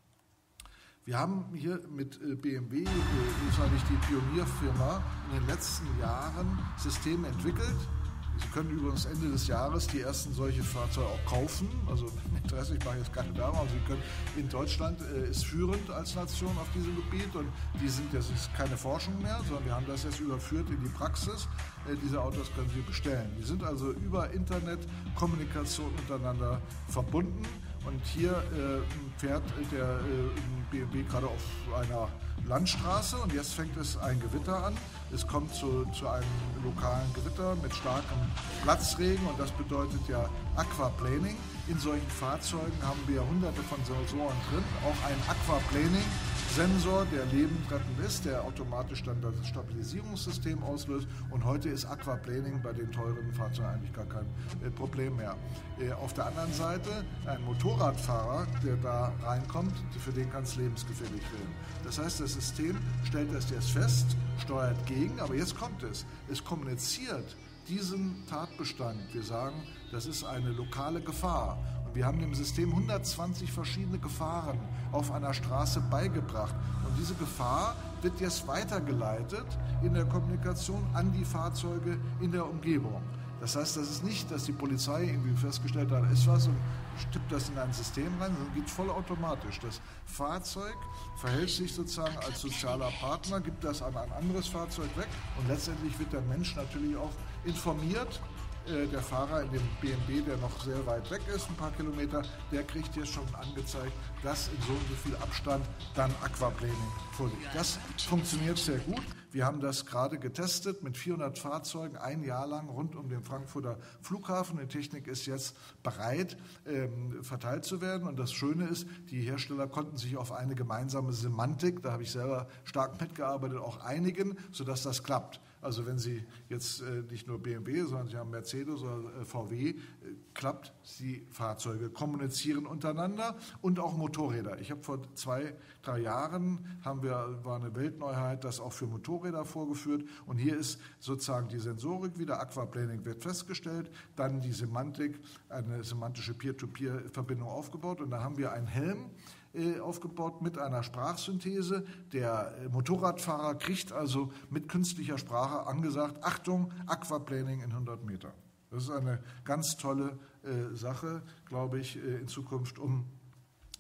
A: Wir haben hier mit B M W, das war nicht die Pionierfirma, in den letzten Jahren Systeme entwickelt. Sie können übrigens Ende des Jahres die ersten solche Fahrzeuge auch kaufen. Also Interesse, ich mache jetzt keine Werbung, aber Sie können in Deutschland äh, ist führend als Nation auf diesem Gebiet und die sind, das ist keine Forschung mehr, sondern wir haben das jetzt überführt in die Praxis. Äh, diese Autos können Sie bestellen. Die sind also über Internet, Kommunikation untereinander verbunden und hier äh, fährt der äh, B M W gerade auf einer Landstraße und jetzt fängt es ein Gewitter an. Es kommt zu, zu einem lokalen Gewitter mit starkem Platzregen und das bedeutet ja Aquaplaning. In solchen Fahrzeugen haben wir hunderte von Sensoren drin, auch ein Aquaplaning-Sensor, der lebendrettend ist, der automatisch dann das Stabilisierungssystem auslöst und heute ist Aquaplaning bei den teuren Fahrzeugen eigentlich gar kein äh, Problem mehr. Äh, auf der anderen Seite ein Motorradfahrer, der da reinkommt, für den kann es lebensgefährlich werden. Das heißt, das System stellt das jetzt fest, steuert gegen, aber jetzt kommt es. Es kommuniziert diesen Tatbestand. Wir sagen, das ist eine lokale Gefahr. Und wir haben dem System hundertzwanzig verschiedene Gefahren auf einer Straße beigebracht. Und diese Gefahr wird jetzt weitergeleitet in der Kommunikation an die Fahrzeuge in der Umgebung. Das heißt, das ist nicht, dass die Polizei irgendwie festgestellt hat, da ist was und tippt das in ein System rein, sondern geht vollautomatisch. Das Fahrzeug verhält sich sozusagen als sozialer Partner, gibt das an ein anderes Fahrzeug weg und letztendlich wird der Mensch natürlich auch informiert. Der Fahrer in dem B M W, der noch sehr weit weg ist, ein paar Kilometer, der kriegt jetzt schon angezeigt, dass in so und so viel Abstand dann Aquaplaning vorliegt. Das funktioniert sehr gut. Wir haben das gerade getestet mit vierhundert Fahrzeugen, ein Jahr lang rund um den Frankfurter Flughafen. Die Technik ist jetzt bereit, ähm, verteilt zu werden. Und das Schöne ist, die Hersteller konnten sich auf eine gemeinsame Semantik, da habe ich selber stark mitgearbeitet, auch einigen, sodass das klappt. Also wenn Sie jetzt äh, nicht nur B M W, sondern Sie haben Mercedes oder äh, V W, äh, klappt, die Fahrzeuge kommunizieren untereinander und auch Motorräder. Ich habe vor zwei, drei Jahren, haben wir, war eine Weltneuheit, das auch für Motorräder vorgeführt und hier ist sozusagen die Sensorik wieder, Aquaplaning wird festgestellt, dann die Semantik, eine semantische Peer-to-Peer-Verbindung aufgebaut und dann haben wir einen Helm, aufgebaut mit einer Sprachsynthese. Der Motorradfahrer kriegt also mit künstlicher Sprache angesagt, Achtung, Aquaplaning in hundert Meter. Das ist eine ganz tolle äh, Sache, glaube ich, äh, in Zukunft, um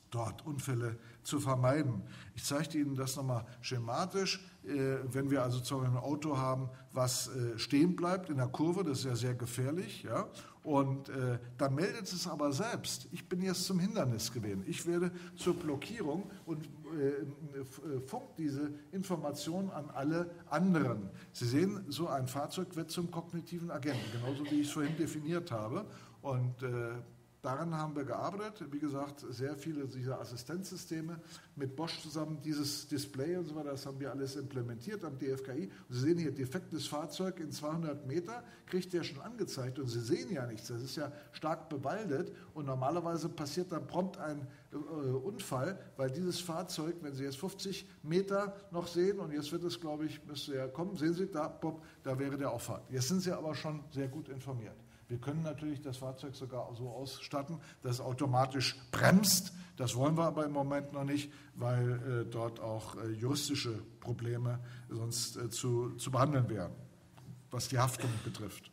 A: dort Unfälle zu vermeiden. Ich zeige Ihnen das nochmal schematisch. Wenn wir also zum Beispiel ein Auto haben, was stehen bleibt in der Kurve, das ist ja sehr gefährlich, ja, und äh, dann meldet es aber selbst, ich bin jetzt zum Hindernis gewesen, ich werde zur Blockierung und äh, funkt diese Information an alle anderen. Sie sehen, so ein Fahrzeug wird zum kognitiven Agenten, genauso wie ich es vorhin definiert habe, und äh, daran haben wir gearbeitet, wie gesagt, sehr viele dieser Assistenzsysteme mit Bosch zusammen, dieses Display und so weiter, das haben wir alles implementiert am D F K I. Und Sie sehen hier, defektes Fahrzeug in zweihundert Meter kriegt der schon angezeigt und Sie sehen ja nichts, das ist ja stark bewaldet und normalerweise passiert dann prompt ein äh, Unfall, weil dieses Fahrzeug, wenn Sie jetzt fünfzig Meter noch sehen und jetzt wird es, glaube ich, müsste ja kommen, sehen Sie, da, Bob, da wäre der Auffahrt. Jetzt sind Sie aber schon sehr gut informiert. Wir können natürlich das Fahrzeug sogar so ausstatten, dass es automatisch bremst. Das wollen wir aber im Moment noch nicht, weil äh, dort auch äh, juristische Probleme sonst äh, zu, zu behandeln wären, was die Haftung betrifft.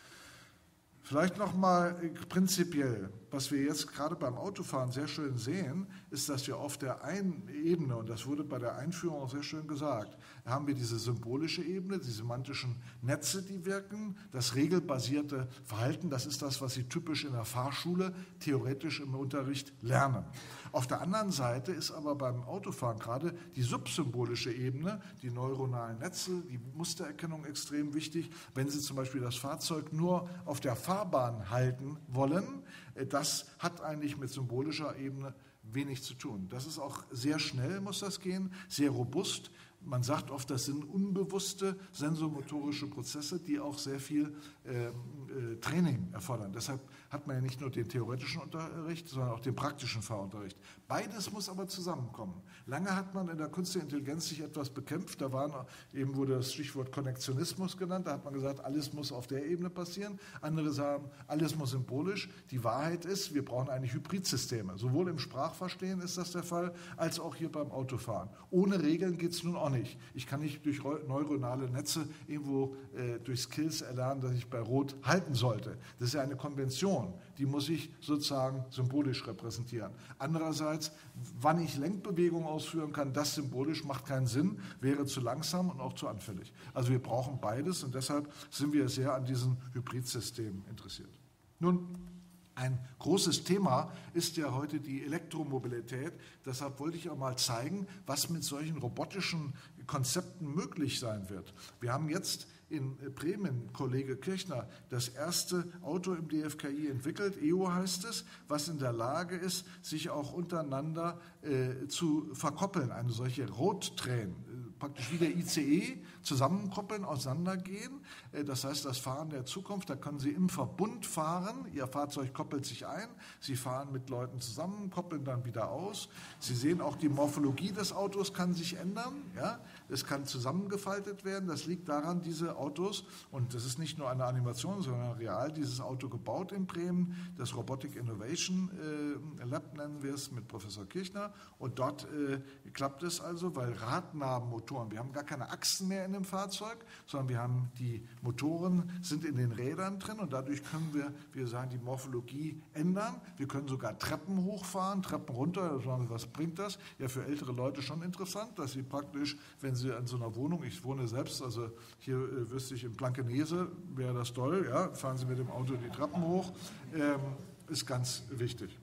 A: Vielleicht noch mal prinzipiell, was wir jetzt gerade beim Autofahren sehr schön sehen, ist, dass wir auf der einen Ebene, und das wurde bei der Einführung auch sehr schön gesagt, haben wir diese symbolische Ebene, die semantischen Netze, die wirken, das regelbasierte Verhalten, das ist das, was Sie typisch in der Fahrschule theoretisch im Unterricht lernen. Auf der anderen Seite ist aber beim Autofahren gerade die subsymbolische Ebene, die neuronalen Netze, die Mustererkennung extrem wichtig. Wenn Sie zum Beispiel das Fahrzeug nur auf der Fahrbahn halten wollen, das hat eigentlich mit symbolischer Ebene wenig zu tun. Das ist auch sehr schnell, muss das gehen, sehr robust. Man sagt oft, das sind unbewusste sensomotorische Prozesse, die auch sehr viel äh, äh, Training erfordern. Deshalb hat man ja nicht nur den theoretischen Unterricht, sondern auch den praktischen Fahrunterricht. Beides muss aber zusammenkommen. Lange hat man in der künstlichen Intelligenz sich etwas bekämpft. Da waren, eben wurde das Stichwort Konnektionismus genannt. Da hat man gesagt, alles muss auf der Ebene passieren. Andere sagen, alles muss symbolisch. Die Wahrheit ist, wir brauchen eigentlich Hybridsysteme. Sowohl im Sprachverstehen ist das der Fall, als auch hier beim Autofahren. Ohne Regeln geht es nun auch nicht. Ich kann nicht durch neuronale Netze irgendwo äh, durch Skills erlernen, dass ich bei Rot halten sollte. Das ist ja eine Konvention, die muss ich sozusagen symbolisch repräsentieren. Andererseits, wann ich Lenkbewegungen ausführen kann, das symbolisch macht keinen Sinn, wäre zu langsam und auch zu anfällig. Also wir brauchen beides und deshalb sind wir sehr an diesen Hybridsystemen interessiert. Nun, ein großes Thema ist ja heute die Elektromobilität. Deshalb wollte ich auch mal zeigen, was mit solchen robotischen Konzepten möglich sein wird. Wir haben jetzt in Bremen, Kollege Kirchner, das erste Auto im D F K I entwickelt, E O heißt es, was in der Lage ist, sich auch untereinander äh, zu verkoppeln, eine solche Roadtrain, praktisch wie der I C E zusammenkoppeln, auseinandergehen. Das heißt, das Fahren der Zukunft, da können Sie im Verbund fahren. Ihr Fahrzeug koppelt sich ein, Sie fahren mit Leuten zusammen, koppeln dann wieder aus. Sie sehen auch, die Morphologie des Autos kann sich ändern. Ja? Es kann zusammengefaltet werden. Das liegt daran, diese Autos, und das ist nicht nur eine Animation, sondern real, dieses Auto gebaut in Bremen, das Robotic Innovation äh, Lab nennen wir es, mit Professor Kirchner. Und dort äh, klappt es also, weil Radnabenmotoren, wir haben gar keine Achsen mehr in dem Fahrzeug, sondern wir haben die Motoren sind in den Rädern drin und dadurch können wir, wir sagen, die Morphologie ändern. Wir können sogar Treppen hochfahren, Treppen runter. Was bringt das? Ja, für ältere Leute schon interessant, dass sie praktisch, wenn sie in so einer Wohnung, ich wohne selbst, also hier äh, wüsste ich in Blankenese, wäre das toll, ja, fahren Sie mit dem Auto die Treppen hoch, ähm, ist ganz wichtig.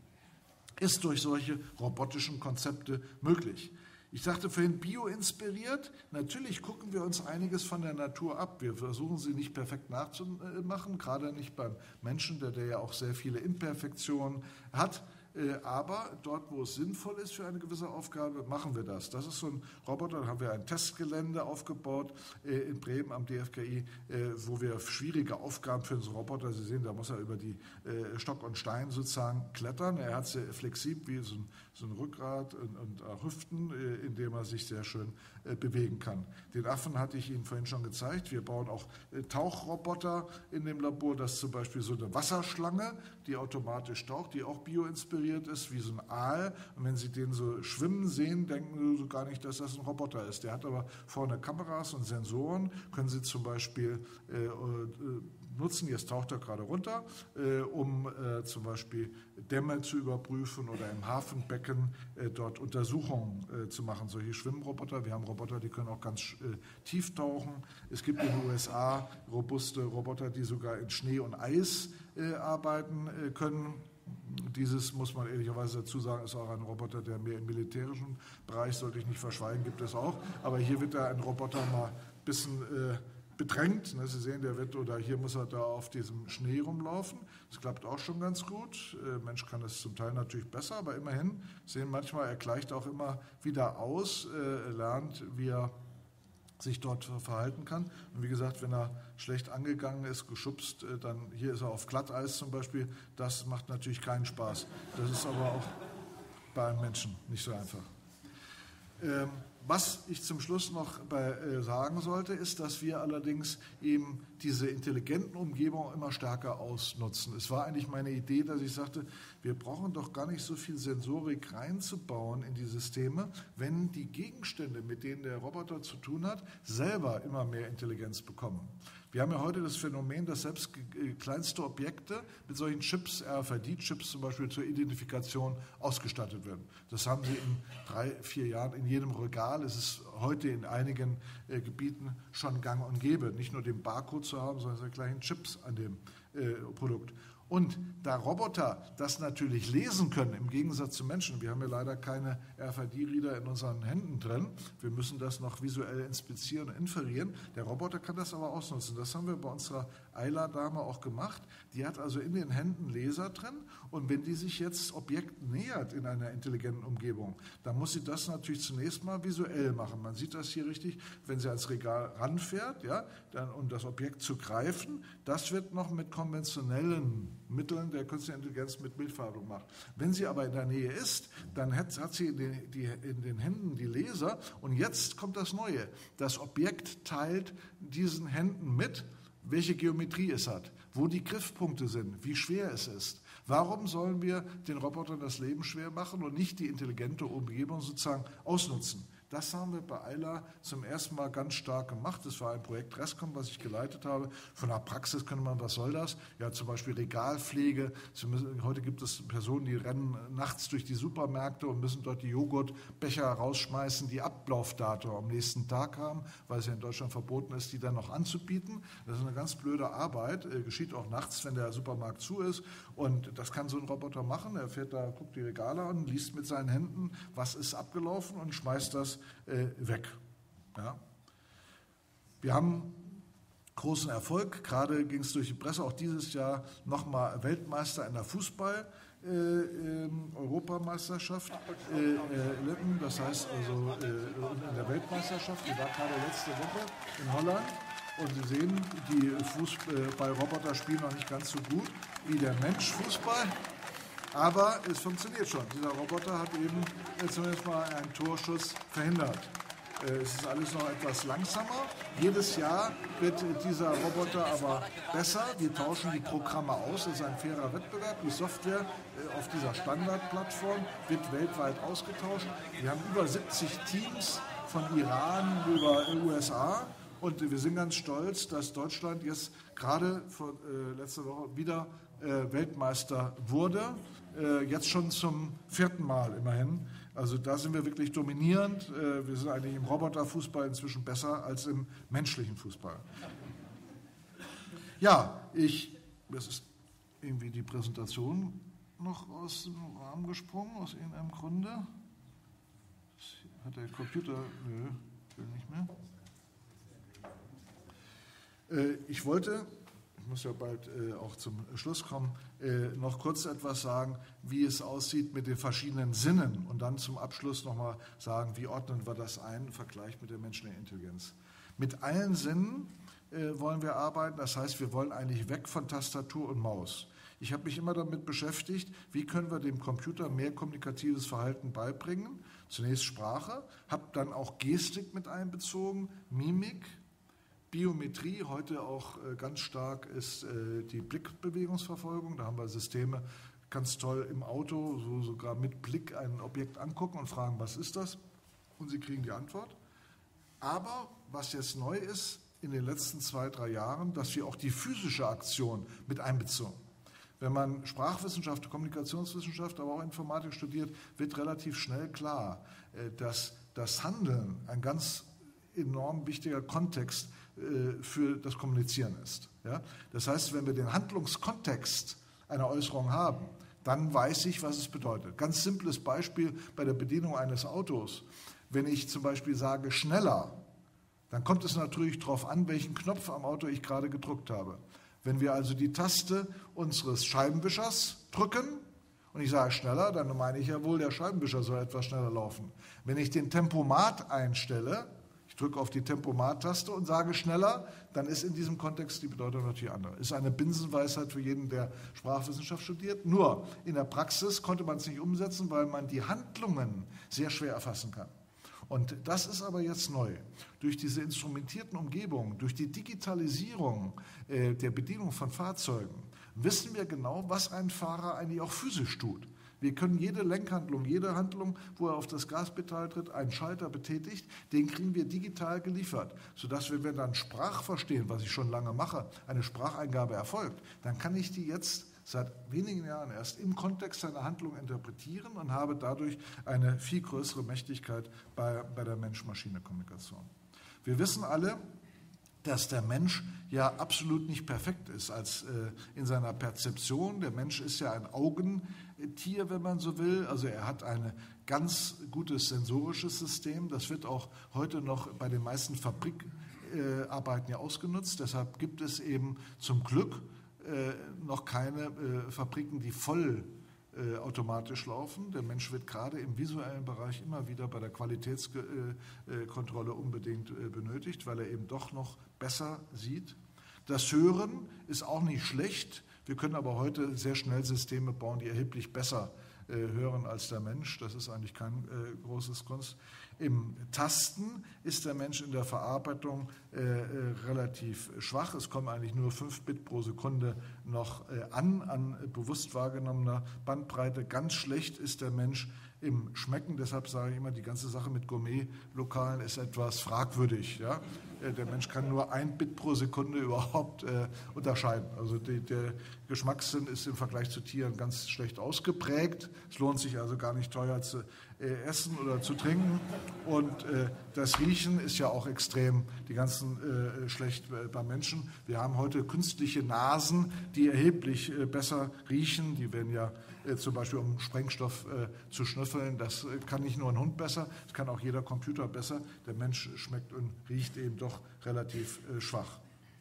A: Ist durch solche robotischen Konzepte möglich. Ich sagte vorhin, bio-inspiriert. Natürlich gucken wir uns einiges von der Natur ab. Wir versuchen sie nicht perfekt nachzumachen, gerade nicht beim Menschen, der, der ja auch sehr viele Imperfektionen hat. Aber dort, wo es sinnvoll ist für eine gewisse Aufgabe, machen wir das. Das ist so ein Roboter, da haben wir ein Testgelände aufgebaut in Bremen am D F K I, wo wir schwierige Aufgaben für unseren Roboter, Sie sehen, da muss er über die Stock und Stein sozusagen klettern. Er hat sehr flexibel wie so ein, so ein Rückgrat und, und Hüften, in dem er sich sehr schön bewegen kann. Den Affen hatte ich Ihnen vorhin schon gezeigt. Wir bauen auch Tauchroboter in dem Labor, das ist zum Beispiel so eine Wasserschlange, die automatisch taucht, die auch bio-inspiriert ist, wie so ein Aal. Und wenn Sie den so schwimmen sehen, denken Sie so gar nicht, dass das ein Roboter ist. Der hat aber vorne Kameras und Sensoren, können Sie zum Beispiel äh, nutzen, jetzt taucht er gerade runter, äh, um äh, zum Beispiel Dämme zu überprüfen oder im Hafenbecken äh, dort Untersuchungen äh, zu machen. Solche Schwimmroboter, wir haben Roboter, die können auch ganz äh, tief tauchen. Es gibt in den U S A robuste Roboter, die sogar in Schnee und Eis äh, arbeiten äh, können. Dieses, muss man ehrlicherweise dazu sagen, ist auch ein Roboter, der mehr im militärischen Bereich, sollte ich nicht verschweigen, gibt es auch. Aber hier wird da ein Roboter mal ein bisschen äh, bedrängt. Ne? Sie sehen, der wird, oder hier muss er da auf diesem Schnee rumlaufen. Das klappt auch schon ganz gut. Äh, Mensch kann das zum Teil natürlich besser, aber immerhin sehen manchmal, er gleicht auch immer wieder aus, äh, lernt, wie er sich dort verhalten kann. Und wie gesagt, wenn er schlecht angegangen ist, geschubst, äh, dann hier ist er auf Glatteis zum Beispiel, das macht natürlich keinen Spaß. Das ist aber auch bei einem Menschen nicht so einfach. Ähm, Was ich zum Schluss noch bei, äh, sagen sollte, ist, dass wir allerdings eben diese intelligenten Umgebungen immer stärker ausnutzen. Es war eigentlich meine Idee, dass ich sagte, wir brauchen doch gar nicht so viel Sensorik reinzubauen in die Systeme, wenn die Gegenstände, mit denen der Roboter zu tun hat, selber immer mehr Intelligenz bekommen. Wir haben ja heute das Phänomen, dass selbst kleinste Objekte mit solchen Chips, R F I D-Chips zum Beispiel zur Identifikation ausgestattet werden. Das haben Sie in drei, vier Jahren in jedem Regal. Es ist heute in einigen äh, Gebieten schon gang und gäbe, nicht nur den Barcode zu haben, sondern die gleichen Chips an dem äh, Produkt. Und da Roboter das natürlich lesen können, im Gegensatz zu Menschen, wir haben ja leider keine R F I D-Reader in unseren Händen drin, wir müssen das noch visuell inspizieren und inferieren, der Roboter kann das aber ausnutzen. Das haben wir bei unserer Ayla-Dame auch gemacht. Die hat also in den Händen Laser drin und wenn die sich jetzt Objekten nähert in einer intelligenten Umgebung, dann muss sie das natürlich zunächst mal visuell machen. Man sieht das hier richtig, wenn sie ans Regal ranfährt, ja, dann, um das Objekt zu greifen, das wird noch mit konventionellen Mitteln der künstlichen Intelligenz mit Bildverarbeitung macht. Wenn sie aber in der Nähe ist, dann hat, hat sie in den, die, in den Händen die Laser und jetzt kommt das Neue. Das Objekt teilt diesen Händen mit, welche Geometrie es hat, wo die Griffpunkte sind, wie schwer es ist. Warum sollen wir den Robotern das Leben schwer machen und nicht die intelligente Umgebung sozusagen ausnutzen? Das haben wir bei Ayla zum ersten Mal ganz stark gemacht. Das war ein Projekt Rescom, was ich geleitet habe. Von der Praxis könnte man, was soll das? Ja, zum Beispiel Regalpflege. Sie müssen, heute gibt es Personen, die rennen nachts durch die Supermärkte und müssen dort die Joghurtbecher rausschmeißen, die Ablaufdatum am nächsten Tag haben, weil es ja in Deutschland verboten ist, die dann noch anzubieten. Das ist eine ganz blöde Arbeit. Äh, geschieht auch nachts, wenn der Supermarkt zu ist. Und das kann so ein Roboter machen. Er fährt da, guckt die Regale an, liest mit seinen Händen, was ist abgelaufen und schmeißt das äh, weg. Ja. Wir haben großen Erfolg. Gerade ging es durch die Presse auch dieses Jahr nochmal Weltmeister in der Fußball. Äh, äh, Europameisterschaft äh, äh, das heißt also äh, in der Weltmeisterschaft, die war gerade letzte Woche in Holland. Und Sie sehen, die Fußball-Roboter spielen noch nicht ganz so gut wie der Mensch Fußball. Aber es funktioniert schon. Dieser Roboter hat eben zumindest mal einen Torschuss verhindert. Es ist alles noch etwas langsamer. Jedes Jahr wird dieser Roboter aber besser. Wir tauschen die Programme aus. Das ist ein fairer Wettbewerb. Die Software auf dieser Standardplattform wird weltweit ausgetauscht. Wir haben über siebzig Teams von Iran über U S A. Und wir sind ganz stolz, dass Deutschland jetzt gerade vor, äh, letzte Woche wieder äh, Weltmeister wurde. Äh, jetzt schon zum vierten Mal immerhin. Also da sind wir wirklich dominierend. Äh, wir sind eigentlich im Roboterfußball inzwischen besser als im menschlichen Fußball. Ja, ich, das ist irgendwie die Präsentation noch aus dem Rahmen gesprungen, aus irgendeinem Grunde. Hat der Computer, nö, will nicht mehr. Ich wollte, ich muss ja bald äh, auch zum Schluss kommen, äh, noch kurz etwas sagen, wie es aussieht mit den verschiedenen Sinnen und dann zum Abschluss nochmal sagen, wie ordnen wir das ein im Vergleich mit der menschlichen Intelligenz. Mit allen Sinnen äh, wollen wir arbeiten, das heißt, wir wollen eigentlich weg von Tastatur und Maus. Ich habe mich immer damit beschäftigt, wie können wir dem Computer mehr kommunikatives Verhalten beibringen. Zunächst Sprache, habe dann auch Gestik mit einbezogen, Mimik, Biometrie, heute auch ganz stark ist die Blickbewegungsverfolgung. Da haben wir Systeme ganz toll im Auto, so sogar mit Blick ein Objekt angucken und fragen, was ist das? Und sie kriegen die Antwort. Aber was jetzt neu ist, in den letzten zwei, drei Jahren, dass wir auch die physische Aktion mit einbezogen. Wenn man Sprachwissenschaft, Kommunikationswissenschaft, aber auch Informatik studiert, wird relativ schnell klar, dass das Handeln ein ganz enorm wichtiger Kontext für das Kommunizieren ist. Das heißt, wenn wir den Handlungskontext einer Äußerung haben, dann weiß ich, was es bedeutet. Ganz simples Beispiel bei der Bedienung eines Autos. Wenn ich zum Beispiel sage schneller, dann kommt es natürlich darauf an, welchen Knopf am Auto ich gerade gedrückt habe. Wenn wir also die Taste unseres Scheibenwischers drücken und ich sage schneller, dann meine ich ja wohl, der Scheibenwischer soll etwas schneller laufen. Wenn ich den Tempomat einstelle, ich drücke auf die Tempomat-Taste und sage schneller, dann ist in diesem Kontext die Bedeutung natürlich andere. Ist eine Binsenweisheit für jeden, der Sprachwissenschaft studiert. Nur in der Praxis konnte man es nicht umsetzen, weil man die Handlungen sehr schwer erfassen kann. Und das ist aber jetzt neu. Durch diese instrumentierten Umgebungen, durch die Digitalisierung äh, der Bedienung von Fahrzeugen, wissen wir genau, was ein Fahrer eigentlich auch physisch tut. Wir können jede Lenkhandlung, jede Handlung, wo er auf das Gaspedal tritt, einen Schalter betätigt, den kriegen wir digital geliefert, sodass wir, wenn dann Sprach verstehen, was ich schon lange mache, eine Spracheingabe erfolgt, dann kann ich die jetzt seit wenigen Jahren erst im Kontext seiner Handlung interpretieren und habe dadurch eine viel größere Mächtigkeit bei, bei der Mensch-Maschine-Kommunikation. Wir wissen alle, dass der Mensch ja absolut nicht perfekt ist als äh, in seiner Perzeption. Der Mensch ist ja ein Augentier, wenn man so will. Also er hat ein ganz gutes sensorisches System. Das wird auch heute noch bei den meisten Fabrikarbeiten äh, ja ausgenutzt. Deshalb gibt es eben zum Glück Äh, noch keine äh, Fabriken, die voll äh, automatisch laufen. Der Mensch wird gerade im visuellen Bereich immer wieder bei der Qualitätskontrolle äh, unbedingt äh, benötigt, weil er eben doch noch besser sieht. Das Hören ist auch nicht schlecht. Wir können aber heute sehr schnell Systeme bauen, die erheblich besser äh, hören als der Mensch. Das ist eigentlich kein äh, großes Kunst. Im Tasten ist der Mensch in der Verarbeitung äh, äh, relativ schwach. Es kommen eigentlich nur fünf Bit pro Sekunde noch äh, an, an bewusst wahrgenommener Bandbreite. Ganz schlecht ist der Mensch im Schmecken. Deshalb sage ich immer, die ganze Sache mit Gourmet-Lokalen ist etwas fragwürdig. Ja? Äh, der Mensch kann nur ein Bit pro Sekunde überhaupt äh, unterscheiden. Also die, der Geschmackssinn ist im Vergleich zu Tieren ganz schlecht ausgeprägt. Es lohnt sich also gar nicht teuer zu äh, essen oder zu trinken. Und äh, das Riechen ist ja auch extrem, die ganzen äh, schlecht äh, beim Menschen. Wir haben heute künstliche Nasen, die erheblich äh, besser riechen. Die werden ja äh, zum Beispiel, um Sprengstoff äh, zu schnüffeln. Das äh, kann nicht nur ein Hund besser, das kann auch jeder Computer besser. Der Mensch schmeckt und riecht eben doch relativ äh, schwach.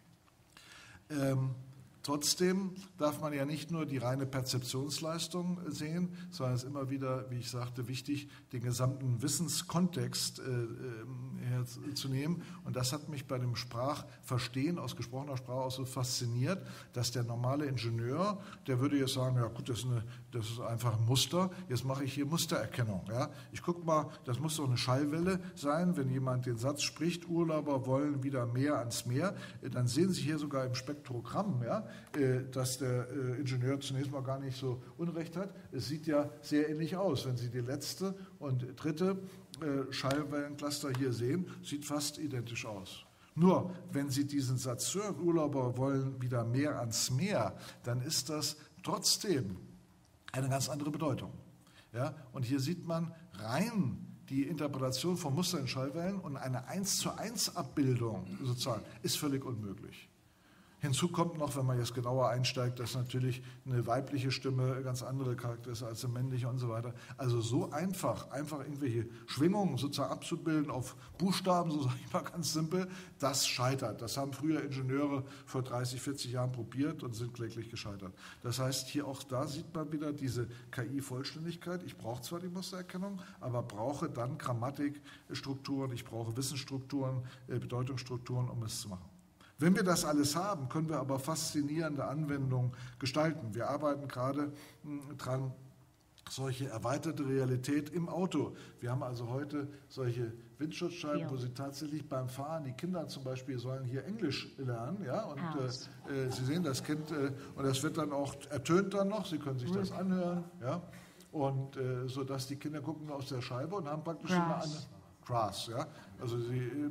A: Ähm, Trotzdem darf man ja nicht nur die reine Perzeptionsleistung sehen, sondern es ist immer wieder, wie ich sagte, wichtig, den gesamten Wissenskontext äh, herzunehmen. Und das hat mich bei dem Sprachverstehen aus gesprochener Sprache auch so fasziniert, dass der normale Ingenieur, der würde jetzt sagen, ja gut, das ist, eine, das ist einfach ein Muster, jetzt mache ich hier Mustererkennung. Ja? Ich gucke mal, das muss doch eine Schallwelle sein, wenn jemand den Satz spricht, Urlauber wollen wieder mehr ans Meer, dann sehen Sie hier sogar im Spektrogramm, ja, dass der Ingenieur zunächst mal gar nicht so Unrecht hat. Es sieht ja sehr ähnlich aus. Wenn Sie die letzte und dritte Schallwellencluster hier sehen, sieht fast identisch aus. Nur, wenn Sie diesen Satz hören, Urlauber wollen wieder mehr ans Meer, dann ist das trotzdem eine ganz andere Bedeutung. Ja? Und hier sieht man rein die Interpretation von Muster in Schallwellen und eine eins zu eins Abbildung sozusagen ist völlig unmöglich. Hinzu kommt noch, wenn man jetzt genauer einsteigt, dass natürlich eine weibliche Stimme ganz andere Charakter ist als eine männliche und so weiter. Also so einfach, einfach irgendwelche Schwingungen sozusagen abzubilden auf Buchstaben, so sage ich mal ganz simpel, das scheitert. Das haben früher Ingenieure vor dreißig, vierzig Jahren probiert und sind kläglich gescheitert. Das heißt, hier auch da sieht man wieder diese K I-Vollständigkeit. Ich brauche zwar die Mustererkennung, aber brauche dann Grammatikstrukturen, ich brauche Wissensstrukturen, Bedeutungsstrukturen, um es zu machen. Wenn wir das alles haben, können wir aber faszinierende Anwendungen gestalten. Wir arbeiten gerade dran, solche erweiterte Realität im Auto. Wir haben also heute solche Windschutzscheiben, ja, wo Sie tatsächlich beim Fahren, die Kinder zum Beispiel sollen hier Englisch lernen, ja, und äh, Sie sehen das Kind, äh, und das wird dann auch, ertönt dann noch, Sie können sich das anhören, ja, und äh, sodass die Kinder gucken aus der Scheibe und haben praktisch schon eine andere, Grass, ja, also Sie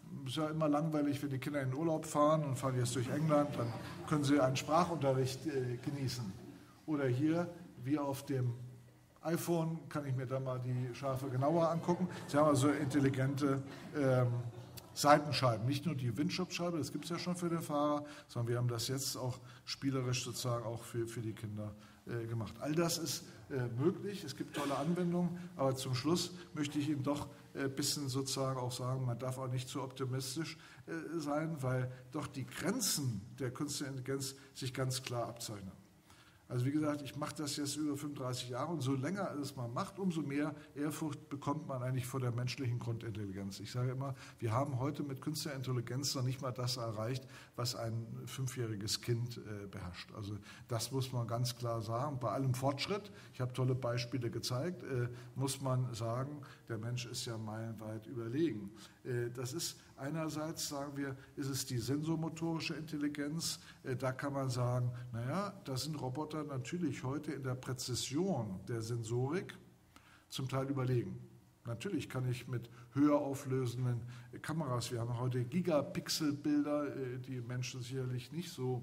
B: ist ja immer langweilig, wenn die Kinder in den Urlaub fahren und fahren jetzt durch England, dann können sie einen Sprachunterricht äh, genießen. Oder hier, wie auf dem iPhone, kann ich mir da mal die Schafe genauer angucken. Sie haben also intelligente ähm, Seitenscheiben, nicht nur die Windschutzscheibe, das gibt es ja schon für den Fahrer, sondern wir haben das jetzt auch spielerisch sozusagen auch für, für die Kinder äh, gemacht. All das ist äh, möglich, es gibt tolle Anwendungen, aber zum Schluss möchte ich Ihnen doch ein äh, bisschen sozusagen auch sagen, man darf auch nicht zu optimistisch äh, sein, weil doch die Grenzen der künstlichen Intelligenz sich ganz klar abzeichnen. Also wie gesagt, ich mache das jetzt über fünfunddreißig Jahre und so länger es man macht, umso mehr Ehrfurcht bekommt man eigentlich vor der menschlichen Grundintelligenz. Ich sage immer, wir haben heute mit künstlicher Intelligenz noch nicht mal das erreicht, was ein fünfjähriges Kind äh, beherrscht. Also das muss man ganz klar sagen. Bei allem Fortschritt, ich habe tolle Beispiele gezeigt, äh, muss man sagen, der Mensch ist ja meilenweit überlegen. Äh, das ist einerseits, sagen wir, ist es die sensormotorische Intelligenz. Äh, da kann man sagen, naja, da sind Roboter natürlich heute in der Präzision der Sensorik zum Teil überlegen. Natürlich kann ich mit höher auflösenden Kameras, wir haben heute Gigapixel-Bilder, die Menschen sicherlich nicht so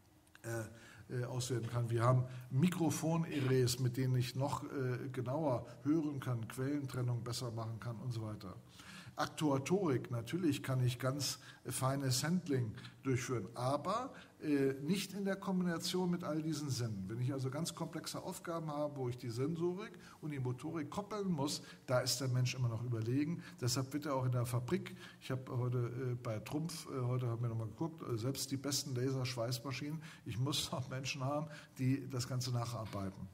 B: äh, auswerten kann. Wir haben Mikrofon-Arrays, mit denen ich noch äh, genauer hören kann, Quellentrennung besser machen kann und so weiter. Aktuatorik, natürlich kann ich ganz feines Handling durchführen, aber äh, nicht in der Kombination mit all diesen Sinnen. Wenn ich also ganz komplexe Aufgaben habe, wo ich die Sensorik und die Motorik koppeln muss, da ist der Mensch immer noch überlegen. Deshalb wird er auch in der Fabrik, ich habe heute äh, bei Trumpf, äh, heute haben wir nochmal geguckt, äh, selbst die besten Laserschweißmaschinen, ich muss auch Menschen haben, die das Ganze nacharbeiten.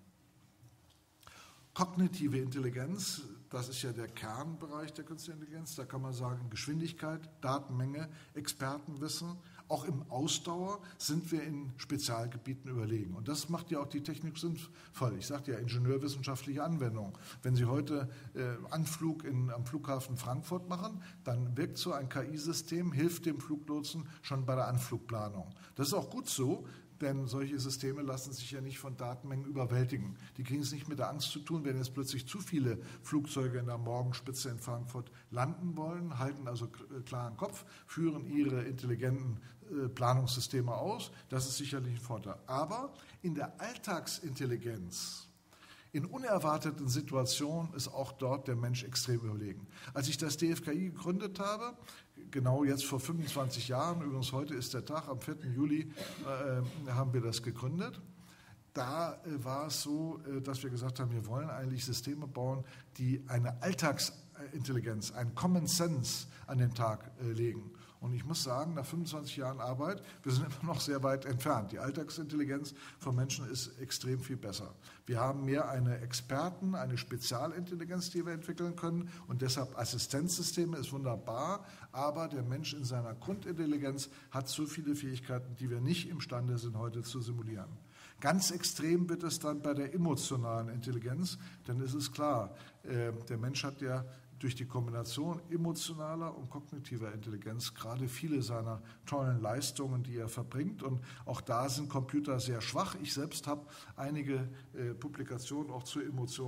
B: Kognitive Intelligenz, das ist ja der Kernbereich der künstlichen Intelligenz, da kann man sagen, Geschwindigkeit, Datenmenge, Expertenwissen, auch im Ausdauer sind wir in Spezialgebieten überlegen. Und das macht ja auch die Technik sinnvoll. Ich sagte ja, ingenieurwissenschaftliche Anwendung. Wenn Sie heute äh, Anflug in, am Flughafen Frankfurt machen, dann wirkt so ein K I-System, hilft dem Fluglotsen schon bei der Anflugplanung. Das ist auch gut so, denn solche Systeme lassen sich ja nicht von Datenmengen überwältigen. Die kriegen es nicht mit der Angst zu tun, wenn jetzt plötzlich zu viele Flugzeuge in der Morgenspitze in Frankfurt landen wollen, halten also klaren Kopf, führen ihre intelligenten äh, Planungssysteme aus. Das ist sicherlich ein Vorteil. Aber in der Alltagsintelligenz, in unerwarteten Situationen ist auch dort der Mensch extrem überlegen. Als ich das D F K I gegründet habe, genau jetzt vor fünfundzwanzig Jahren, übrigens heute ist der Tag, am vierten Juli äh, haben wir das gegründet, da äh, war es so, äh, dass wir gesagt haben, wir wollen eigentlich Systeme bauen, die eine Alltagsintelligenz, einen Common Sense an den Tag äh, legen. Und ich muss sagen, nach fünfundzwanzig Jahren Arbeit, wir sind immer noch sehr weit entfernt. Die Alltagsintelligenz von Menschen ist extrem viel besser. Wir haben mehr eine Experten-, eine Spezialintelligenz, die wir entwickeln können. Und deshalb Assistenzsysteme ist wunderbar. Aber der Mensch in seiner Grundintelligenz hat so viele Fähigkeiten, die wir nicht imstande sind, heute zu simulieren. Ganz extrem wird es dann bei der emotionalen Intelligenz. Denn es ist klar, äh, der Mensch hat ja durch die Kombination emotionaler und kognitiver Intelligenz gerade viele seiner tollen Leistungen, die er verbringt. Und auch da sind Computer sehr schwach. Ich selbst habe einige äh, Publikationen auch zu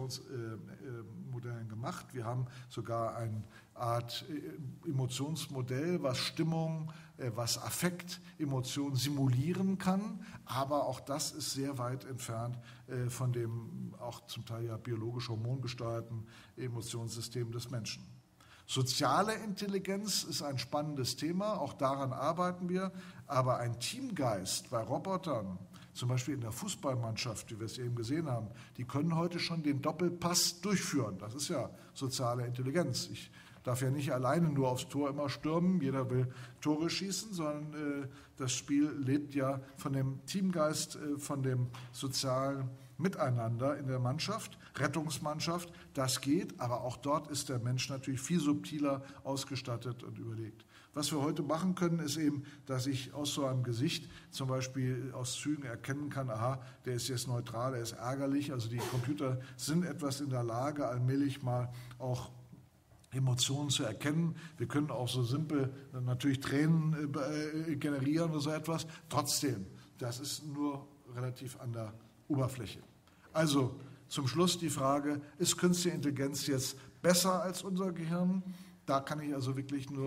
B: Emotionsmodellen äh, äh, gemacht. Wir haben sogar eine Art äh, Emotionsmodell, was Stimmung, äh, was Affekt, Emotionen simulieren kann. Aber auch das ist sehr weit entfernt äh, von dem auch zum Teil ja biologisch hormongesteuerten Emotionssystem des Menschen. Soziale Intelligenz ist ein spannendes Thema, auch daran arbeiten wir, aber ein Teamgeist bei Robotern, zum Beispiel in der Fußballmannschaft, wie wir es eben gesehen haben, die können heute schon den Doppelpass durchführen. Das ist ja soziale Intelligenz. Ich darf ja nicht alleine nur aufs Tor immer stürmen, jeder will Tore schießen, sondern äh, das Spiel lebt ja von dem Teamgeist, äh, von dem sozialen Miteinander in der Mannschaft, Rettungsmannschaft, das geht, aber auch dort ist der Mensch natürlich viel subtiler ausgestattet und überlegt. Was wir heute machen können, ist eben, dass ich aus so einem Gesicht zum Beispiel aus Zügen erkennen kann, aha, der ist jetzt neutral, der ist ärgerlich, also die Computer sind etwas in der Lage, allmählich mal auch Emotionen zu erkennen. Wir können auch so simpel natürlich Tränen äh, generieren oder so etwas. Trotzdem, das ist nur relativ an der Oberfläche. Also zum Schluss die Frage, ist künstliche Intelligenz jetzt besser als unser Gehirn? Da kann ich also wirklich nur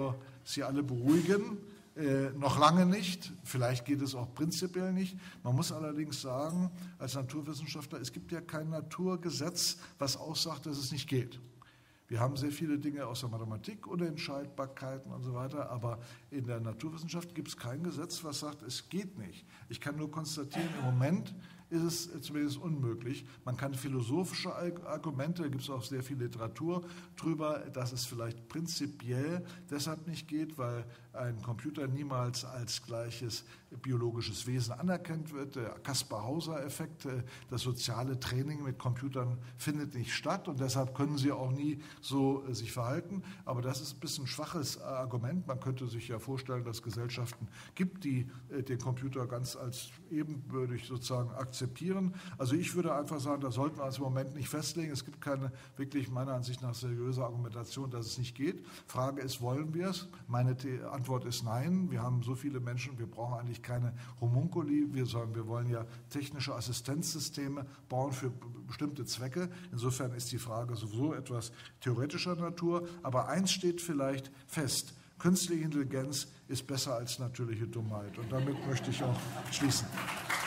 B: Sie alle beruhigen. Äh, noch lange nicht, vielleicht geht es auch prinzipiell nicht. Man muss allerdings sagen, als Naturwissenschaftler, es gibt ja kein Naturgesetz, was aussagt, dass es nicht geht. Wir haben sehr viele Dinge aus der Mathematik, Unentscheidbarkeiten und so weiter, aber in der Naturwissenschaft gibt es kein Gesetz, was sagt, es geht nicht. Ich kann nur konstatieren, im Moment ist es zumindest unmöglich. Man kann philosophische Argumente, da gibt es auch sehr viel Literatur drüber, dass es vielleicht prinzipiell deshalb nicht geht, weil ein Computer niemals als gleiches biologisches Wesen anerkannt wird. Der Kaspar-Hauser-Effekt, das soziale Training mit Computern findet nicht statt und deshalb können sie auch nie so sich verhalten. Aber das ist ein bisschen ein schwaches Argument. Man könnte sich ja vorstellen, dass es Gesellschaften gibt, die den Computer ganz als ebenbürtig sozusagen akzeptieren. Also ich würde einfach sagen, da sollten wir uns im Moment nicht festlegen. Es gibt keine wirklich meiner Ansicht nach seriöse Argumentation, dass es nicht geht. Frage ist, wollen wir es? Meine Antwort ist nein. Wir haben so viele Menschen, wir brauchen eigentlich keine Homunculi, wir, sagen, wir wollen ja technische Assistenzsysteme bauen für bestimmte Zwecke. Insofern ist die Frage sowieso etwas theoretischer Natur. Aber eins steht vielleicht fest: Künstliche Intelligenz ist besser als natürliche Dummheit. Und damit möchte ich auch schließen.